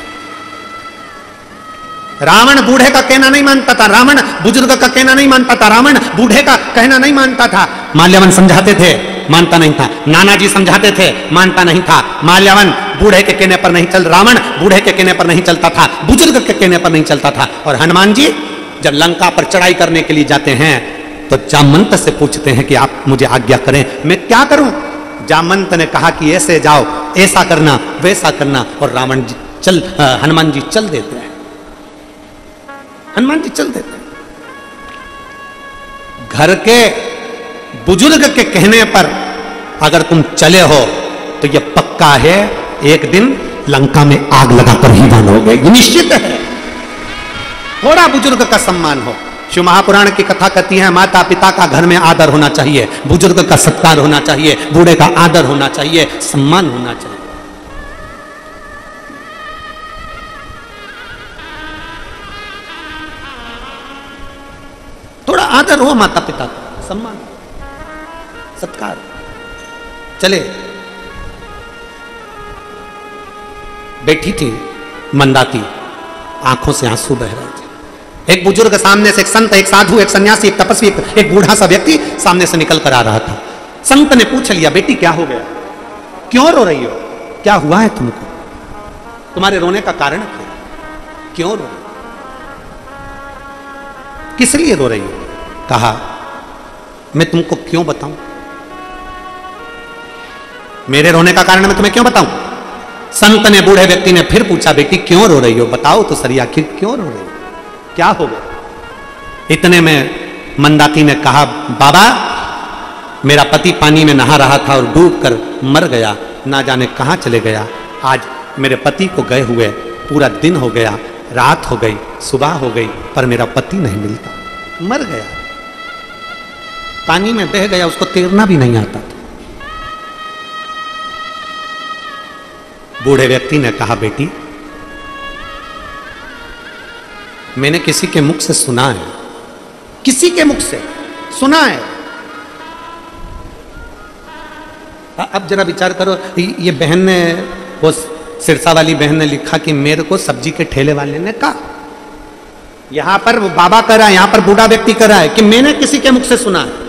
रावण बूढ़े का कहना नहीं मानता था, रावण बुजुर्ग का कहना नहीं मानता था, रावण बूढ़े का कहना नहीं मानता था। माल्यवन समझाते थे, मानता नहीं था। नाना जी समझाते थे, मानता नहीं था। माल्यवन बूढ़े के कहने पर नहीं चल, रावण बूढ़े के कहने पर नहीं चलता था, बुजुर्ग के कहने पर नहीं चलता था। और हनुमान जी जब लंका पर चढ़ाई करने के लिए जाते हैं तो जामवंत से पूछते हैं कि आप मुझे आज्ञा करें, मैं क्या करूं। जामवंत ने कहा कि ऐसे जाओ, ऐसा करना, वैसा करना, और रावण जी चल हनुमान जी चल देते हैं। हनुमान जी चल देते हैं। घर के बुजुर्ग के कहने पर अगर तुम चले हो तो यह पक्का है, एक दिन लंका में आग लगाकर ही बनोगे, निश्चित है। थोड़ा बुजुर्ग का सम्मान हो। शिव महापुराण की कथा कहती है, माता पिता का घर में आदर होना चाहिए, बुजुर्ग का सत्कार होना चाहिए, बूढ़े का आदर होना चाहिए, सम्मान होना चाहिए। थोड़ा आदर हो माता पिता का, सम्मान, सत्कार। चले, बैठी थी मंदाती, आंखों से आंसू बह रहे थे। एक बुजुर्ग सामने से, एक संत, एक साधु, एक सन्यासी, एक तपस्वी, एक बूढ़ा सा व्यक्ति सामने से निकल कर आ रहा था। संत ने पूछ लिया, बेटी क्या हो गया, क्यों रो रही हो, क्या हुआ है तुमको, तुम्हारे रोने का कारण क्या, क्यों रो रही, किस लिए रो रही हो। कहा, मैं तुमको क्यों बताऊं, मेरे रोने का कारण मैं तुम्हें क्यों बताऊं। संत ने, बूढ़े व्यक्ति ने फिर पूछा, बेटी क्यों रो रही हो, बताओ तो सही, आखिर क्यों रो रही हो। क्या हो गया? इतने में मंदाकिनी ने कहा, बाबा मेरा पति पानी में नहा रहा था और डूबकर मर गया, ना जाने कहां चले गया। आज मेरे पति को गए हुए पूरा दिन हो गया, रात हो गई, सुबह हो गई, पर मेरा पति नहीं मिलता, मर गया, पानी में बह गया, उसको तैरना भी नहीं आता था। बूढ़े व्यक्ति ने कहा, बेटी मैंने किसी के मुख से सुना है, किसी के मुख से सुना है। अब जरा विचार करो, ये बहन ने, वो सिरसा वाली बहन ने लिखा कि मेरे को सब्जी के ठेले वाले ने कहा, यहां पर वो बाबा कर रहा है, यहां पर बूढ़ा व्यक्ति कर रहा है कि मैंने किसी के मुख से सुना है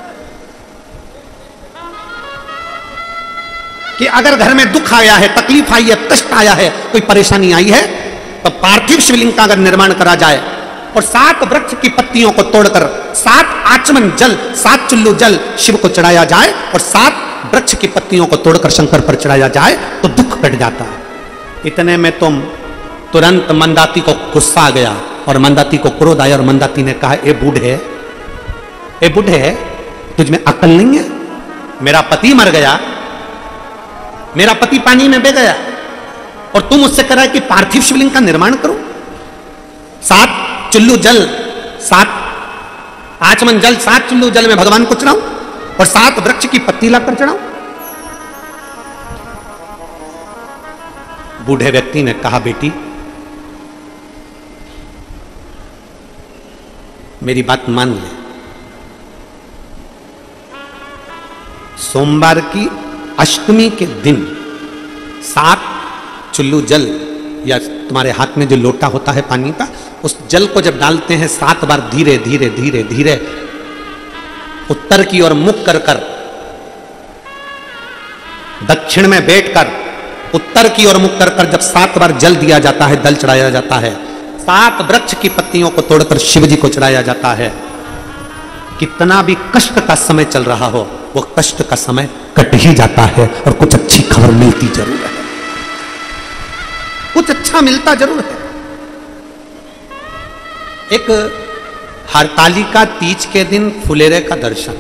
कि अगर घर में दुख आया है, तकलीफ आई है, कष्ट आया है, कोई परेशानी आई है, तो पार्थिव शिवलिंग का अगर निर्माण करा जाए और सात वृक्ष की पत्तियों को तोड़कर सात आचमन जल, सात चुल्लू जल शिव को चढ़ाया जाए और सात वृक्ष की पत्तियों को तोड़कर शंकर पर चढ़ाया जाए तो दुख कट जाता है। इतने में तुम तुरंत मंदाती को गुस्सा आ गया और मंदाती को क्रोध आया और मंदाती ने कहा, ए बूढ़े, ए बूढ़े, तुझ में अकल नहीं है? मेरा पति मर गया, मेरा पति पानी में बह गया और तुम मुझसे कह रहा है कि पार्थिव शिवलिंग का निर्माण करो, सात चुल्लू जल, सात आचमन जल, सात चुल्लू जल में भगवान को चढ़ाऊं और सात वृक्ष की पत्ती लाकर चढ़ाऊं। बूढ़े व्यक्ति ने कहा, बेटी मेरी बात मान ले, सोमवार की अष्टमी के दिन सात चुल्लू जल या तुम्हारे हाथ में जो लोटा होता है पानी का, उस जल को जब डालते हैं सात बार धीरे धीरे धीरे धीरे उत्तर की ओर मुख कर कर, दक्षिण में बैठकर उत्तर की ओर मुख कर कर जब सात बार जल दिया जाता है, जल चढ़ाया जाता है, सात वृक्ष की पत्तियों को तोड़कर शिव जी को चढ़ाया जाता है, कितना भी कष्ट का समय चल रहा हो वो कष्ट का समय कट ही जाता है और कुछ अच्छी खबर मिलती जरूर है, कुछ अच्छा मिलता जरूर है। एक हरतालिका तीज के दिन फुलेरे का दर्शन,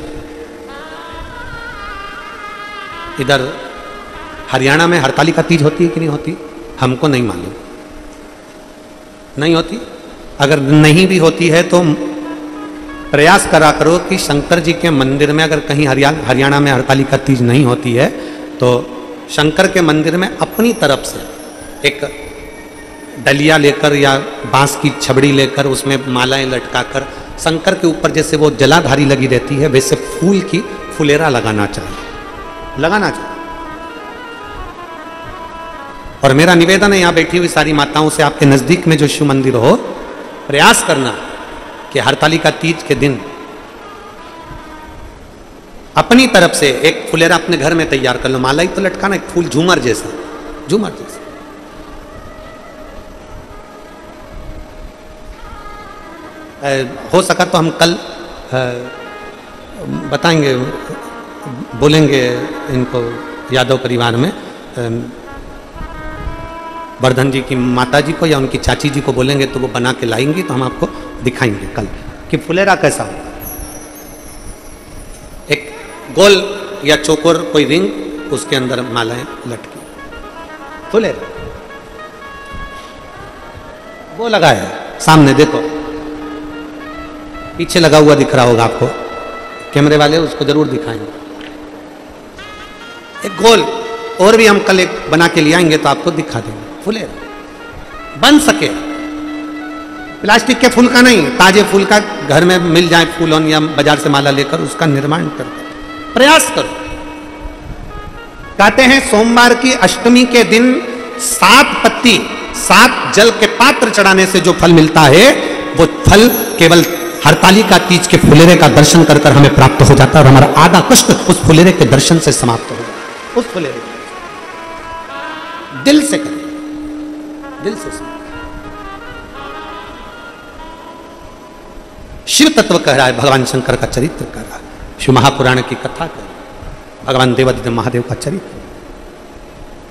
इधर हरियाणा में हरतालिका तीज होती है कि नहीं होती हमको नहीं मालूम, नहीं होती। अगर नहीं भी होती है तो प्रयास करा करो कि शंकर जी के मंदिर में, अगर कहीं हरियाणा हरियाणा में हरतालिका तीज नहीं होती है तो शंकर के मंदिर में अपनी तरफ से एक डलिया लेकर या बांस की छबड़ी लेकर उसमें मालाएं लटकाकर शंकर के ऊपर जैसे वो जलाधारी लगी रहती है वैसे फूल की फुलेरा लगाना चाहिए, लगाना चाहिए। और मेरा निवेदन है यहाँ बैठी हुई सारी माताओं से, आपके नजदीक में जो शिव मंदिर हो, प्रयास करना कि हरतालिका तीज के दिन अपनी तरफ से एक फुलेरा अपने घर में तैयार कर लो, माला ही तो लटकाना, एक फूल झूमर जैसा, झूमर जैसा। हो सका तो हम कल बताएंगे, बोलेंगे इनको यादव परिवार में, वर्धन जी की माता जी को या उनकी चाची जी को बोलेंगे तो वो बना के लाएंगी, तो हम आपको दिखाएंगे कल कि फुलेरा कैसा हो। एक गोल या चौकोर कोई रिंग, उसके अंदर मालाएं लटकी, फुलेरा वो लगा है सामने, देखो पीछे लगा हुआ दिख रहा होगा आपको, कैमरे वाले उसको जरूर दिखाएंगे। एक गोल और भी हम कल एक बना के ले आएंगे तो आपको दिखा देंगे, फुलेरा बन सके, प्लास्टिक के फूल का नहीं, ताजे फूल का, घर में मिल जाए फूलों या बाजार से माला लेकर उसका निर्माण करते प्रयास करो। कहते हैं सोमवार की अष्टमी के दिन सात पत्ती, सात जल के पात्र चढ़ाने से जो फल मिलता है वो फल केवल हरतालिका तीज के फुलेरे का दर्शन कर कर हमें प्राप्त हो जाता है और हमारा आधा कष्ट उस फुलेरे के दर्शन से समाप्त हो जाता है। उस फुलेरे दिल से करें, दिल से सुन। शिव तत्व कह रहा है, भगवान शंकर का चरित्र कह रहा है, शिव महापुराण की कथा कह रहा है, भगवान देवादिदेव महादेव का चरित्र।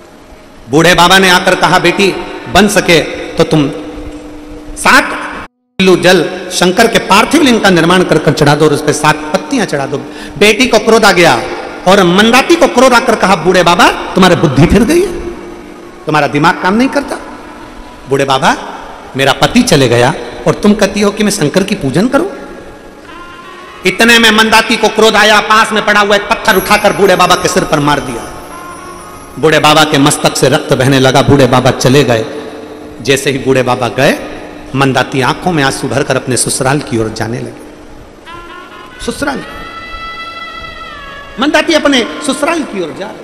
बूढ़े बाबा ने आकर कहा, बेटी बन सके तो तुम सात जल शंकर के पार्थिव लिंग का निर्माण कर कर चढ़ा दो और उस पर सात पत्तियां चढ़ा दो। बेटी को क्रोध आ गया और मंदाती को क्रोध आकर कहा, बूढ़े बाबा तुम्हारे बुद्धि फिर गई है, तुम्हारा दिमाग काम नहीं करता। बूढ़े बाबा मेरा पति चले गया और तुम कहती हो कि मैं शंकर की पूजन करूं। इतने में मंदाती को क्रोध आया, पास में पड़ा हुआ एक पत्थर उठाकर बूढ़े बाबा के सिर पर मार दिया। बूढ़े बाबा के मस्तक से रक्त बहने लगा। बूढ़े बाबा चले गए। जैसे ही बूढ़े बाबा गए, मंदाती आंखों में आंसू भरकर अपने ससुराल की ओर जाने लगे। ससुराल मंदाती अपने ससुराल की ओर जा रही।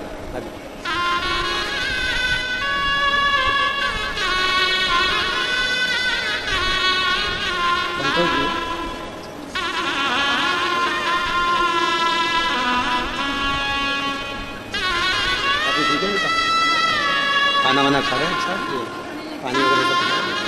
खाना वाना खा रहे हैं, अच्छा पानी वगैरह सब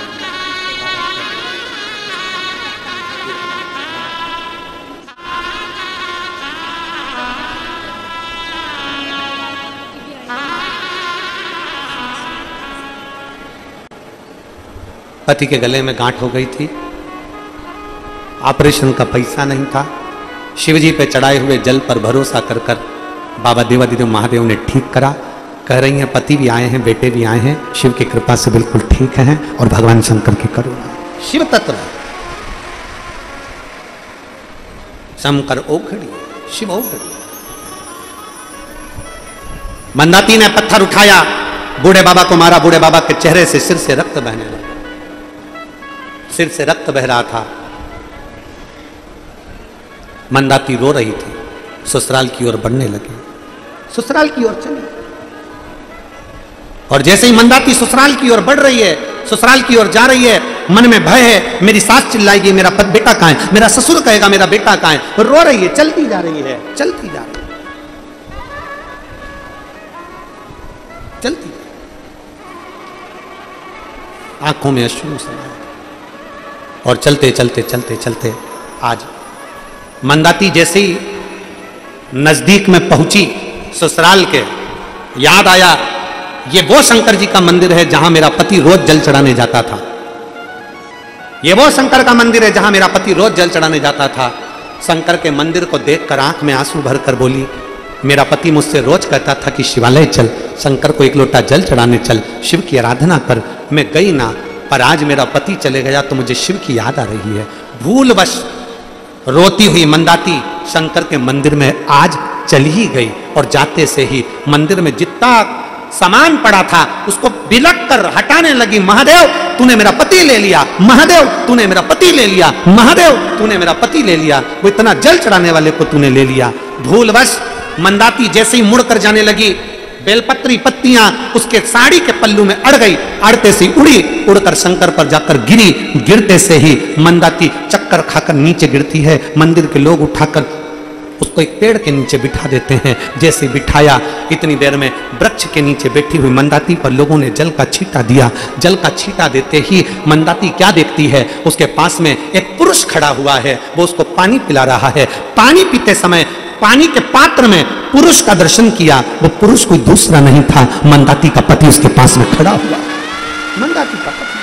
पति के गले में गांठ हो गई थी, ऑपरेशन का पैसा नहीं था। शिवजी पे चढ़ाए हुए जल पर भरोसा कर कर बाबा देवादिदेव महादेव ने ठीक करा। कह रही हैं पति भी आए हैं, बेटे भी आए हैं, शिव की कृपा से बिल्कुल ठीक हैं और भगवान शंकर की करुणा। शिव तत्व शंकर ओखड़ी, शिव ओखड़ी। मंदाती ने पत्थर उठाया, बूढ़े बाबा को मारा। बूढ़े बाबा के चेहरे से सिर से रक्त बहने लगा। सिर से रक्त बह रहा था। मंदाती रो रही थी। ससुराल की ओर बढ़ने लगी। ससुराल की ओर चली और जैसे ही मंदाती ससुराल की ओर बढ़ रही है, ससुराल की ओर जा रही है, मन में भय है, मेरी सास चिल्लाएगी मेरा पत बेटा कहां है, मेरा ससुर कहेगा मेरा बेटा कहां है। रो रही है, चलती जा रही है, चलती जा रही है, चलती आंखों में अश्रु समाये। और चलते चलते चलते चलते आज मंदाती जैसे ही नजदीक में पहुंची ससुराल के, याद आया ये वो शंकर जी का मंदिर है जहां मेरा पति रोज जल चढ़ाने जाता था। ये वो शंकर का मंदिर है जहां मेरा पति रोज जल चढ़ाने जाता था। शंकर के मंदिर को देखकर आंख में आंसू भरकर बोली, मेरा पति मुझसे रोज कहता था कि शिवालय चल, शंकर को एक लोटा जल चढ़ाने चल, शिव की आराधना कर। मैं गई ना, पर आज मेरा पति चले गया तो मुझे शिव की याद आ रही है। भूलवश रोती हुई मंदाती शंकर के मंदिर में आज चली ही गई और जाते से ही मंदिर में जितना सामान पड़ा था उसको बिलक कर हटाने लगी। महादेव तूने मेरा पति ले लिया, महादेव तूने मेरा पति ले लिया, महादेव तूने मेरा पति ले लिया, वो इतना जल चढ़ाने वाले को तूने ले लिया। भूलवश मंदाती जैसे ही मुड़कर जाने लगी, बेलपत्री पत्तियां उसके साड़ी के पल्लू में अड़ गई। अड़ते से उड़ी, उड़कर शंकर पर जाकर गिरी। गिरते से ही मंदाती चक्कर खाकर नीचे गिरती है। मंदिर के लोग उठाकर उसको एक पेड़ के नीचे बिठा देते हैं। जैसे बिठाया, इतनी देर में वृक्ष के नीचे बैठी हुई मंदाती पर लोगों ने जल का छींटा दिया। जल का छींटा देते ही मंदाती क्या देखती है, उसके पास में एक पुरुष खड़ा हुआ है, वो उसको पानी पिला रहा है। पानी पीते समय पानी के पात्र में पुरुष का दर्शन किया। वो पुरुष कोई दूसरा नहीं था, मंदाती का पति उसके पास में खड़ा हुआ। मंदाती का पति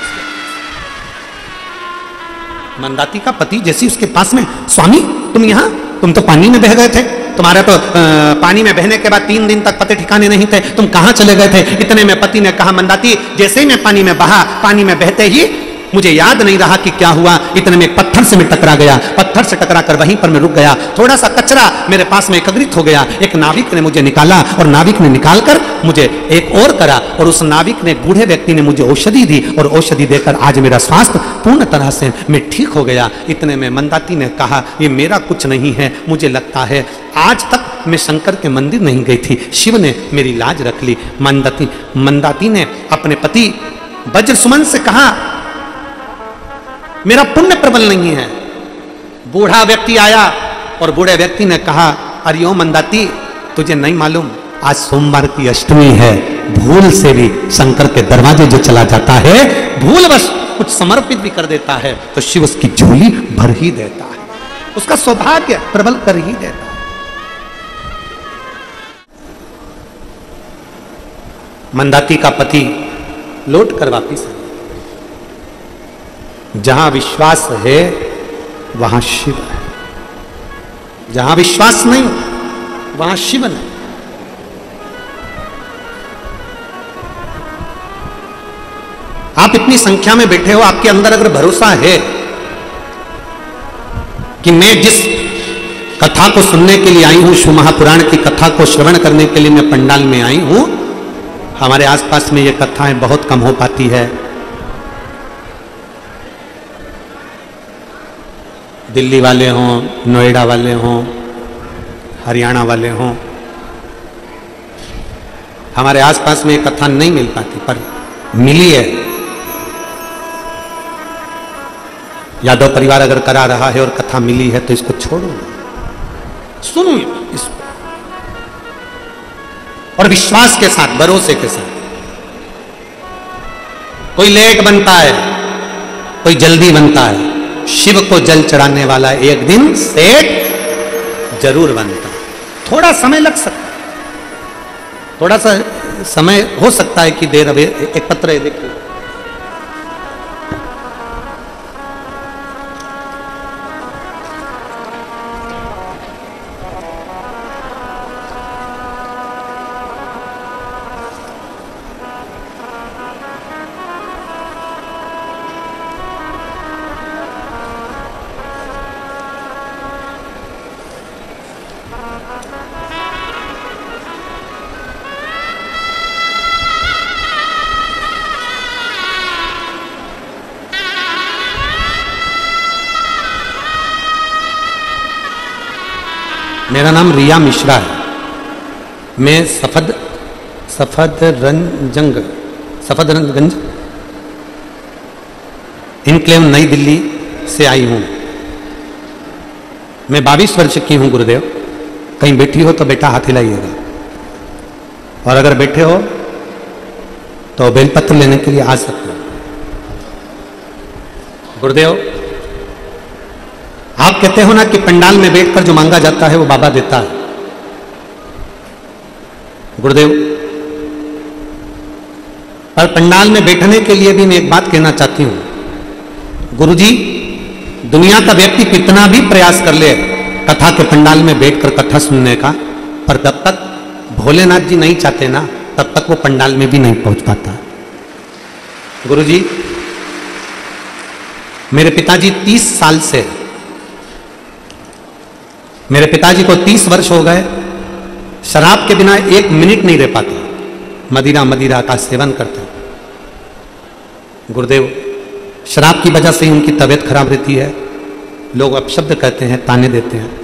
मंदाती का पति जैसे उसके पास में, स्वामी तुम यहां, तुम तो पानी में बह गए थे, तुम्हारे तो आ, पानी में बहने के बाद तीन दिन तक पते ठिकाने नहीं थे, तुम कहां चले गए थे। इतने में पति ने कहा, मंदाती जैसे ही मैं पानी में बहा, पानी में बहते ही मुझे याद नहीं रहा कि क्या हुआ। इतने में एक पत्थर से मैं टकरा गया, पत्थर से टकरा कर वहीं पर मैं रुक गया। थोड़ा सा कचरा मेरे पास में एकत्रित हो गया, एक नाविक ने मुझे निकाला और नाविक ने निकालकर मुझे एक और करा और उस नाविक ने, बूढ़े व्यक्ति ने मुझे औषधि दी और औषधि देकर आज मेरा स्वास्थ्य पूर्ण तरह से मैं ठीक हो गया। इतने में मंदाती ने कहा, ये मेरा कुछ नहीं है, मुझे लगता है आज तक मैं शंकर के मंदिर नहीं गई थी, शिव ने मेरी लाज रख ली। मंदाती मंदाती ने अपने पति वज्र सुमन से कहा, मेरा पुण्य प्रबल नहीं है। बूढ़ा व्यक्ति आया और बूढ़े व्यक्ति ने कहा, अरे ओ मंदाती तुझे नहीं मालूम आज सोमवार की अष्टमी है, भूल से भी शंकर के दरवाजे जो चला जाता है, भूलवश कुछ समर्पित भी कर देता है तो शिव उसकी झोली भर ही देता है, उसका सौभाग्य प्रबल कर ही देता है। मंदाती का पति लौट कर वापिस जहां विश्वास है वहां शिव है, जहां विश्वास नहीं वहां शिव नहीं। आप इतनी संख्या में बैठे हो, आपके अंदर अगर भरोसा है कि मैं जिस कथा को सुनने के लिए आई हूं, शिव महापुराण की कथा को श्रवण करने के लिए मैं पंडाल में आई हूं, हमारे आसपास में ये कथाएं बहुत कम हो पाती है। दिल्ली वाले हों, नोएडा वाले हों, हरियाणा वाले हों, हमारे आसपास में ये कथा नहीं मिल पाती, पर मिली है। यादव परिवार अगर करा रहा है और कथा मिली है तो इसको छोड़ो, सुनो इसको, और विश्वास के साथ, भरोसे के साथ। कोई लेट बनता है, कोई जल्दी बनता है, शिव को जल चढ़ाने वाला एक दिन सेठ जरूर बनता है। थोड़ा समय लग सकता है, थोड़ा सा समय हो सकता है कि देर। अभी एक पत्र है, देखिए, मेरा नाम रिया मिश्रा है। मैं सफद सफद रंजंग सफदरगंज इनक्लेव नई दिल्ली से आई हूं। मैं बाईस वर्ष की हूं गुरुदेव। कहीं बैठी हो तो बेटा हाथ हिलाइएगा, और अगर बैठे हो तो बेलपत्र लेने के लिए आ सकते हो। गुरुदेव, आप कहते हो ना कि पंडाल में बैठकर जो मांगा जाता है वो बाबा देता है। गुरुदेव, पर पंडाल में बैठने के लिए भी मैं एक बात कहना चाहती हूं। गुरुजी, दुनिया का व्यक्ति कितना भी प्रयास कर ले कथा के पंडाल में बैठकर कथा सुनने का, पर जब तक भोलेनाथ जी नहीं चाहते ना, तब तक वो पंडाल में भी नहीं पहुंच पाता। गुरुजी, मेरे पिताजी तीस साल से मेरे पिताजी को तीस वर्ष हो गए, शराब के बिना एक मिनट नहीं रह पाते। मदिरा मदिरा का सेवन करते। गुरुदेव, शराब की वजह से ही उनकी तबीयत खराब रहती है। लोग अपशब्द कहते हैं, ताने देते हैं।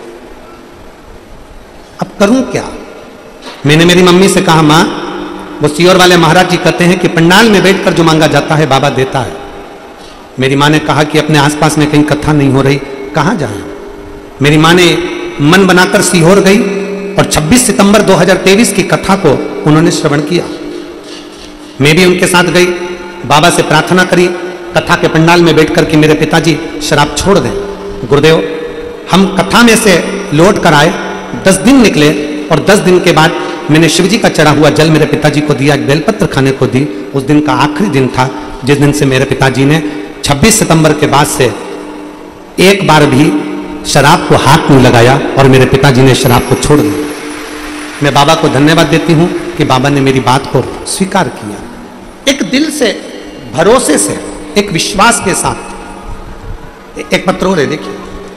अब करूं क्या? मैंने मेरी मम्मी से कहा, मां, वो सियोर वाले महाराज जी कहते हैं कि पंडाल में बैठकर जो मांगा जाता है बाबा देता है। मेरी मां ने कहा कि अपने आसपास में कहीं कथा नहीं हो रही, कहां जाएं? मेरी मां ने मन बनाकर सीहोर गई और छब्बीस सितंबर दो हज़ार तेईस की कथा को उन्होंने श्रवण किया। मैं भी उनके साथ गई, बाबा से प्रार्थना करी कथा के पंडाल में बैठकर कि मेरे पिताजी शराब छोड़ दें। गुरुदेव, हम कथा में से लौट कर आए, दस दिन निकले, और दस दिन के बाद मैंने शिवजी का चढ़ा हुआ जल मेरे पिताजी को दिया, एक बेलपत्र खाने को दी। उस दिन का आखिरी दिन था जिस दिन से मेरे पिताजी ने छब्बीस सितंबर के बाद से एक बार भी शराब को हाथ नहीं लगाया, और मेरे पिताजी ने शराब को छोड़ दिया। मैं बाबा को धन्यवाद देती हूं कि बाबा ने मेरी बात को स्वीकार किया। एक दिल से, भरोसे से, एक विश्वास के साथ। एक पत्र और है, देखिए,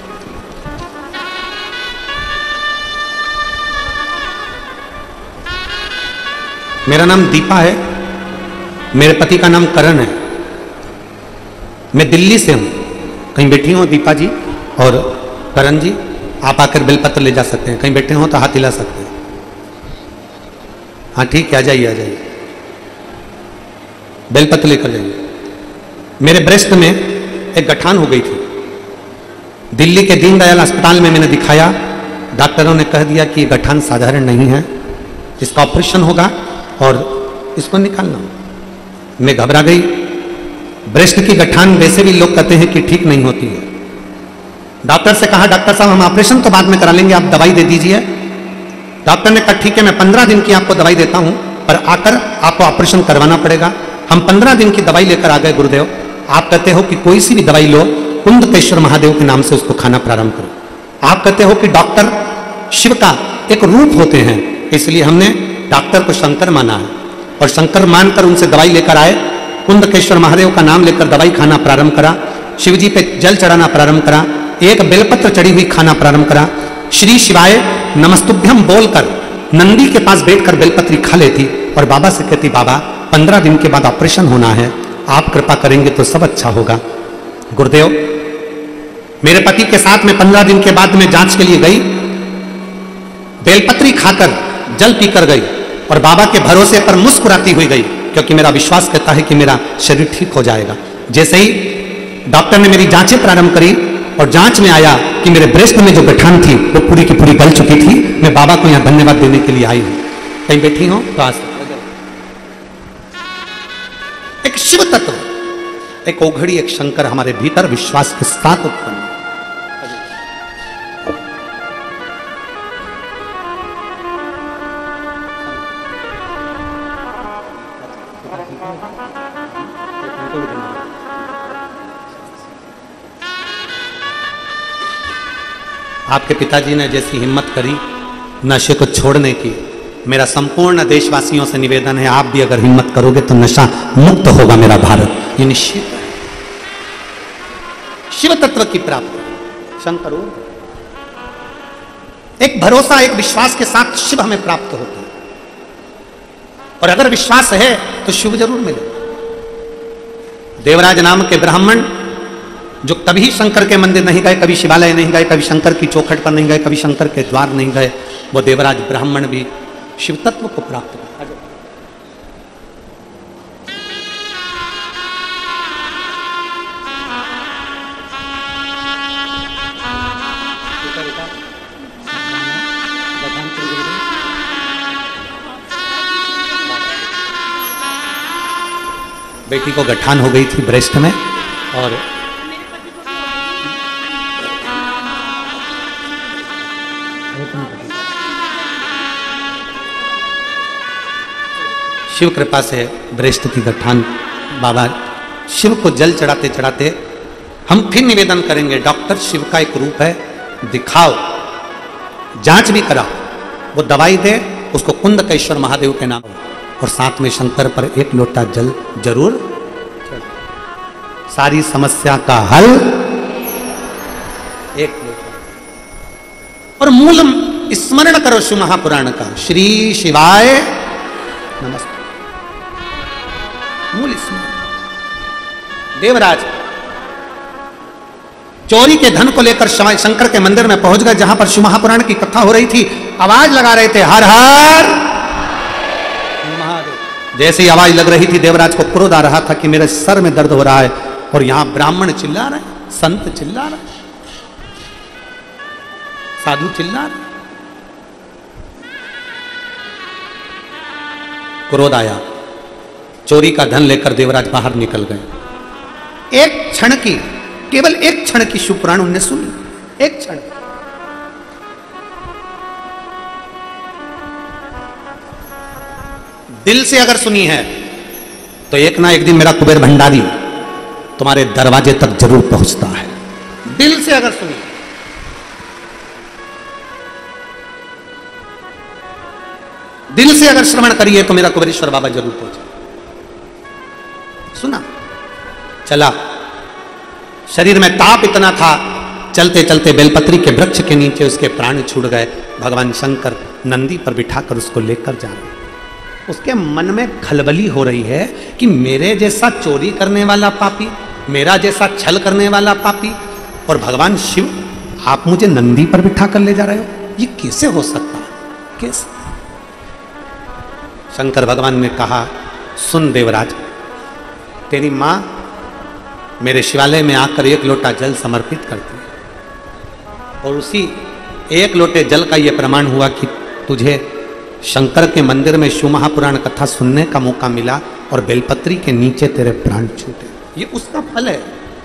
मेरा नाम दीपा है, मेरे पति का नाम करण है। मैं दिल्ली से हूं। कहीं बैठी हो दीपा जी और करण जी, आप आकर बेलपत्र ले जा सकते हैं। कहीं बैठे हो तो हाथ हिला सकते हैं। हाँ ठीक है, आ जाइए, आ जाइए, बेलपत्र लेकर जाइए। मेरे ब्रेस्ट में एक गठान हो गई थी। दिल्ली के दीनदयाल अस्पताल में मैंने दिखाया। डॉक्टरों ने कह दिया कि ये गठान साधारण नहीं है, इसका ऑपरेशन होगा और इसको निकालना। मैं घबरा गई। ब्रेस्ट की गठान वैसे भी लोग कहते हैं कि ठीक नहीं होती है। डॉक्टर से कहा, डॉक्टर साहब हम ऑपरेशन तो बाद में करा लेंगे, आप दवाई दे दीजिए। डॉक्टर ने कहा ठीक है, मैं पंद्रह दिन की आपको दवाई देता हूं, पर आकर आपको ऑपरेशन करवाना पड़ेगा। हम पंद्रह दिन की दवाई लेकर आ गए गुरुदेव। आप कहते हो कि कोई सी भी दवाई लो, कुंदकेश्वर महादेव के नाम से उसको खाना प्रारंभ करो। आप कहते हो कि डॉक्टर शिव का एक रूप होते हैं, इसलिए हमने डॉक्टर को शंकर माना है और शंकर मानकर उनसे दवाई लेकर आए। कुंदकेश्वर महादेव का नाम लेकर दवाई खाना प्रारंभ करा, शिव जी पे जल चढ़ाना प्रारंभ करा, एक बेलपत्र चढ़ी हुई खाना प्रारंभ करा, श्री शिवाय नमस्तुभ्यम बोलकर नंदी के पास बैठकर बेलपत्री खा लेती और बाबा से कहती, बाबा पंद्रह दिन के बाद ऑपरेशन होना है, आप कृपा करेंगे तो सब अच्छा होगा। गुरुदेव, मेरे पति के साथ में पंद्रह दिन के बाद मैं जांच के लिए गई, बेलपत्री खाकर जल पीकर गई और बाबा के भरोसे पर मुस्कुराती हुई गई, क्योंकि मेरा विश्वास कहता है कि मेरा शरीर ठीक हो जाएगा। जैसे ही डॉक्टर ने मेरी जांचें प्रारंभ करी और जांच में आया कि मेरे ब्रेस्ट में जो गठान थी वो पूरी की पूरी गल चुकी थी, मैं बाबा को यहां धन्यवाद देने के लिए आई हूं। कहीं बैठी हो तो आज एक शिव तत्व, एक ओघड़ी, एक शंकर हमारे भीतर विश्वास के साथ उत्पन्न। आपके पिताजी ने जैसी हिम्मत करी नशे को छोड़ने की, मेरा संपूर्ण देशवासियों से निवेदन है, आप भी अगर हिम्मत करोगे तो नशा मुक्त होगा मेरा भारत, ये निश्चित है। शिव तत्व की प्राप्ति, शंकर एक भरोसा, एक विश्वास के साथ शिव हमें प्राप्त होता है, और अगर विश्वास है तो शिव जरूर मिलेगा। देवराज नाम के ब्राह्मण जो कभी शंकर के मंदिर नहीं गए, कभी शिवालय नहीं गए, कभी शंकर की चौखट पर नहीं गए, कभी शंकर के द्वार नहीं गए, वो देवराज ब्राह्मण भी शिव तत्व को प्राप्त कर। बेटी को गठान हो गई थी ब्रेस्ट में, और शिव कृपा से ब्रेस्ट की गठान, बाबा शिव को जल चढ़ाते चढ़ाते हम फिर निवेदन करेंगे, डॉक्टर शिव का एक रूप है, दिखाओ, जांच भी कराओ, वो दवाई दे, उसको कुंदकेश्वर महादेव के नाम, और साथ में शंकर पर एक लोटा जल जरूर, सारी समस्या का हल एक लोटा। और मूल स्मरण करो शिव महापुराण का, श्री शिवाय नमस्ते, मूल स्मरण। देवराज चोरी के धन को लेकर शंकर के मंदिर में पहुंच गए, जहां पर शिव महापुराण की कथा हो रही थी, आवाज लगा रहे थे, हर हर महादेव। जैसे ही आवाज लग रही थी, देवराज को क्रोध आ रहा था कि मेरे सर में दर्द हो रहा है, और यहां ब्राह्मण चिल्ला रहे, संत चिल्ला रहे, साधु चिल्ला रहे। क्रोध आया, चोरी का धन लेकर देवराज बाहर निकल गए। एक क्षण की, केवल एक क्षण की शिव पुराण उन्होंने सुनी, एक क्षण। दिल से अगर सुनी है तो एक ना एक दिन मेरा कुबेर भंडारी तुम्हारे दरवाजे तक जरूर पहुंचता है। दिल से अगर सुनी, दिल से अगर श्रवण करिए तो मेरा कुबेरेश्वर बाबा जरूर पहुंचे। सुना, चला, शरीर में ताप इतना था, चलते चलते बेलपत्री के वृक्ष के नीचे उसके प्राण छूट गए। भगवान शंकर नंदी पर बिठाकर उसको लेकर जा रहे। उसके मन में खलबली हो रही है कि मेरे जैसा चोरी करने वाला पापी, मेरा जैसा छल करने वाला पापी, और भगवान शिव आप मुझे नंदी पर बिठाकर ले जा रहे हो, ये कैसे हो सकता है, कैसे? शंकर भगवान ने कहा, सुन देवराज, तेरी माँ मेरे शिवालय में आकर एक लोटा जल समर्पित करती है, और उसी एक लोटे जल का यह प्रमाण हुआ कि तुझे शंकर के मंदिर में शिव महापुराण कथा सुनने का मौका मिला, और बेलपत्री के नीचे तेरे प्राण छूटे। ये उसका फल है।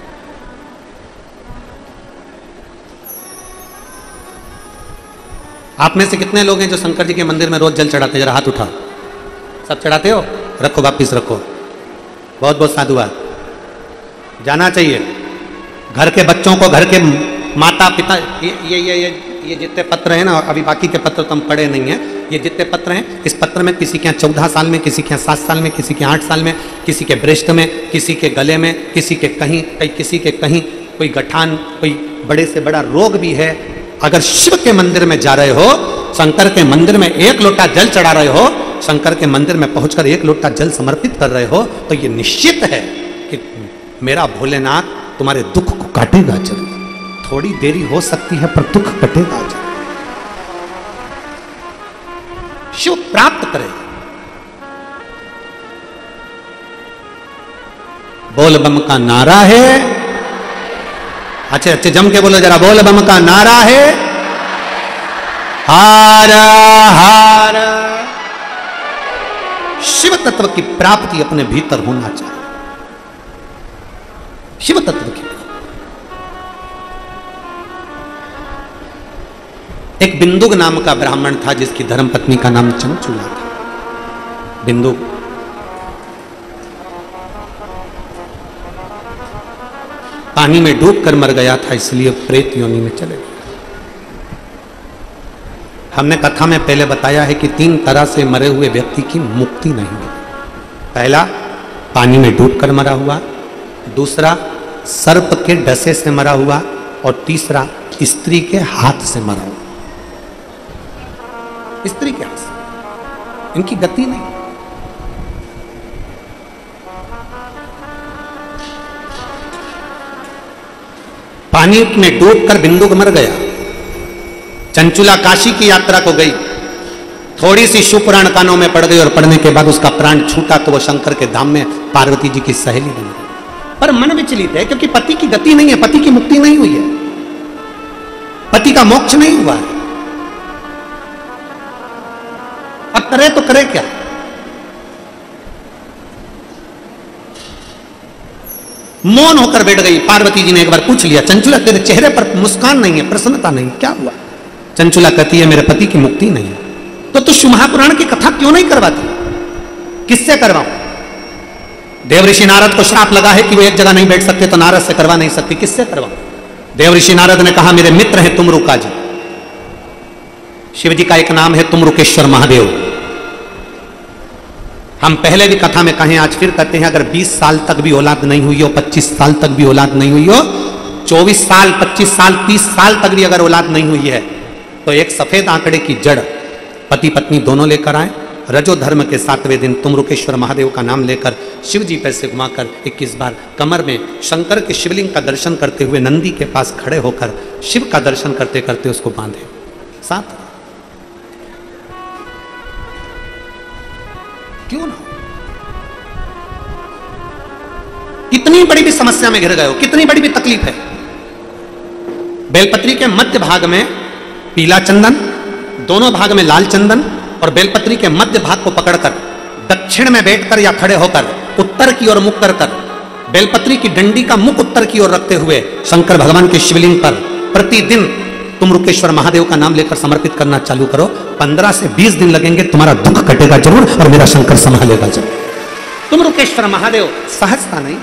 आप में से कितने लोग हैं जो शंकर जी के मंदिर में रोज जल चढ़ाते? जरा हाथ उठा। सब चढ़ाते हो? रखो, वापिस रखो। बहुत बहुत साधुवाद। जाना चाहिए। घर के बच्चों को, घर के माता पिता, ये ये ये ये, ये जितने पत्र हैं ना, अभी बाकी के पत्र तो हम पढ़े नहीं हैं, ये जितने पत्र हैं, इस पत्र में किसी के यहाँ चौदह साल में, किसी के यहाँ सात साल में, किसी के आठ साल में, किसी के ब्रेस्ट में, किसी के गले में, किसी के कहीं कहीं किसी के कहीं कोई गठान, कोई बड़े से बड़ा रोग भी है। अगर शिव के मंदिर में जा रहे हो, शंकर के मंदिर में एक लोटा जल चढ़ा रहे हो, शंकर के मंदिर में पहुंचकर एक लोटा जल समर्पित कर रहे हो, तो ये निश्चित है कि मेरा भोलेनाथ तुम्हारे दुख को काटेगा जरूर। थोड़ी देरी हो सकती है पर दुख कटेगा जरूर। शिव प्राप्त करे। बोल बम का नारा है। अच्छे अच्छे जम के बोलो जरा, बोल बम का नारा है। हार हार। शिव तत्व की प्राप्ति अपने भीतर होना चाहिए। शिव तत्व की। एक बिंदुक नाम का ब्राह्मण था जिसकी धर्मपत्नी का नाम चंचुला था। बिंदुक पानी में डूबकर मर गया था, इसलिए प्रेत योनि में चले गए। हमने कथा में पहले बताया है कि तीन तरह से मरे हुए व्यक्ति की मुक्ति नहीं होती। पहला पानी में डूबकर मरा हुआ, दूसरा सर्प के डसे से मरा हुआ, और तीसरा स्त्री के हाथ से मरा हुआ। स्त्री के हाथ से, इनकी गति नहीं। पानी में डूबकर बिंदुक मर गया। चंचुला काशी की यात्रा को गई, थोड़ी सी शिव पुराण कानों में पड़ गई, और पढ़ने के बाद उसका प्राण छूटा तो वो शंकर के धाम में पार्वती जी की सहेली बन गई। पर मन विचलित है, क्योंकि पति की गति नहीं है, पति की मुक्ति नहीं हुई है, पति का मोक्ष नहीं हुआ है। अब करे तो करे क्या? मौन होकर बैठ गई। पार्वती जी ने एक बार पूछ लिया, चंचुला तेरे चेहरे पर मुस्कान नहीं है, प्रसन्नता नहीं, क्या हुआ? चंचुला कहती है मेरे पति की मुक्ति नहीं है। तो तू शिव महापुराण की कथा क्यों नहीं करवाती? किससे करवाऊं? देव ऋषि नारद को श्राप लगा है कि वो एक जगह नहीं बैठ सकते, तो नारद से करवा नहीं सकती, किससे करवाऊं? देव ऋषि नारद ने कहा मेरे मित्र हैं तुमरुका जी। शिव जी का एक नाम है तुमरुकेश्वर महादेव। हम पहले भी कथा में कहें, आज फिर कहते हैं, अगर बीस साल तक भी औलाद नहीं हुई हो, पच्चीस साल तक भी औलाद नहीं हुई हो, चौबीस साल, पच्चीस साल, तीस साल तक भी अगर औलाद नहीं हुई है, तो एक सफेद आंकड़े की जड़ पति पत्नी दोनों लेकर आए। रजो धर्म के सातवें दिन तुमरुकेश्वर महादेव का नाम लेकर शिव जी पैर से घुमाकर इक्कीस बार कमर में शंकर के शिवलिंग का दर्शन करते हुए नंदी के पास खड़े होकर शिव का दर्शन करते करते उसको बांधे साथ। क्यों ना? कितनी बड़ी भी समस्या में घिर गए हो, कितनी बड़ी भी तकलीफ है, बेलपत्री के मध्य भाग में पीला चंदन, दोनों भाग में लाल चंदन, और बेलपत्री के मध्य भाग को पकड़कर दक्षिण में बैठकर या खड़े होकर उत्तर की ओर मुख कर कर बेलपत्री की डंडी का मुख उत्तर की ओर रखते हुए शंकर भगवान के शिवलिंग पर प्रतिदिन तुमरुकेश्वर महादेव का नाम लेकर समर्पित करना चालू करो। पंद्रह से बीस दिन लगेंगे, तुम्हारा दुख कटेगा जरूर और मेरा शंकर संभालेगा जरूर। तुमरुकेश्वर महादेव सहजता नहीं।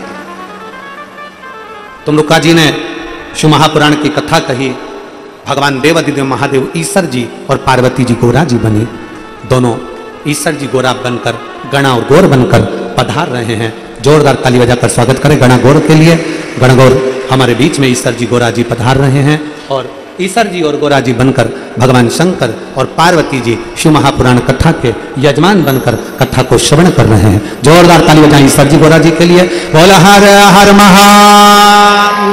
तुमरुका जी ने शिव महापुराण की कथा कही। भगवान देवादिदेव महादेव ईश्वर जी और पार्वती जी गोरा जी बनी। दोनों ईश्वर जी गोरा बनकर, गणा और गौर बनकर पधार रहे हैं। जोरदार ताली बजाकर स्वागत करें गणा गौर के लिए। गणगौर हमारे बीच में ईश्वर जी गोरा जी पधार रहे हैं, और ईश्वर जी और गोरा जी बनकर भगवान शंकर और पार्वती जी शिव महापुराण कथा के यजमान बनकर कथा को श्रवण कर रहे हैं। जोरदार ताली बजाएं ईश्वर जी गोरा जी के लिए। बोला हर हर महा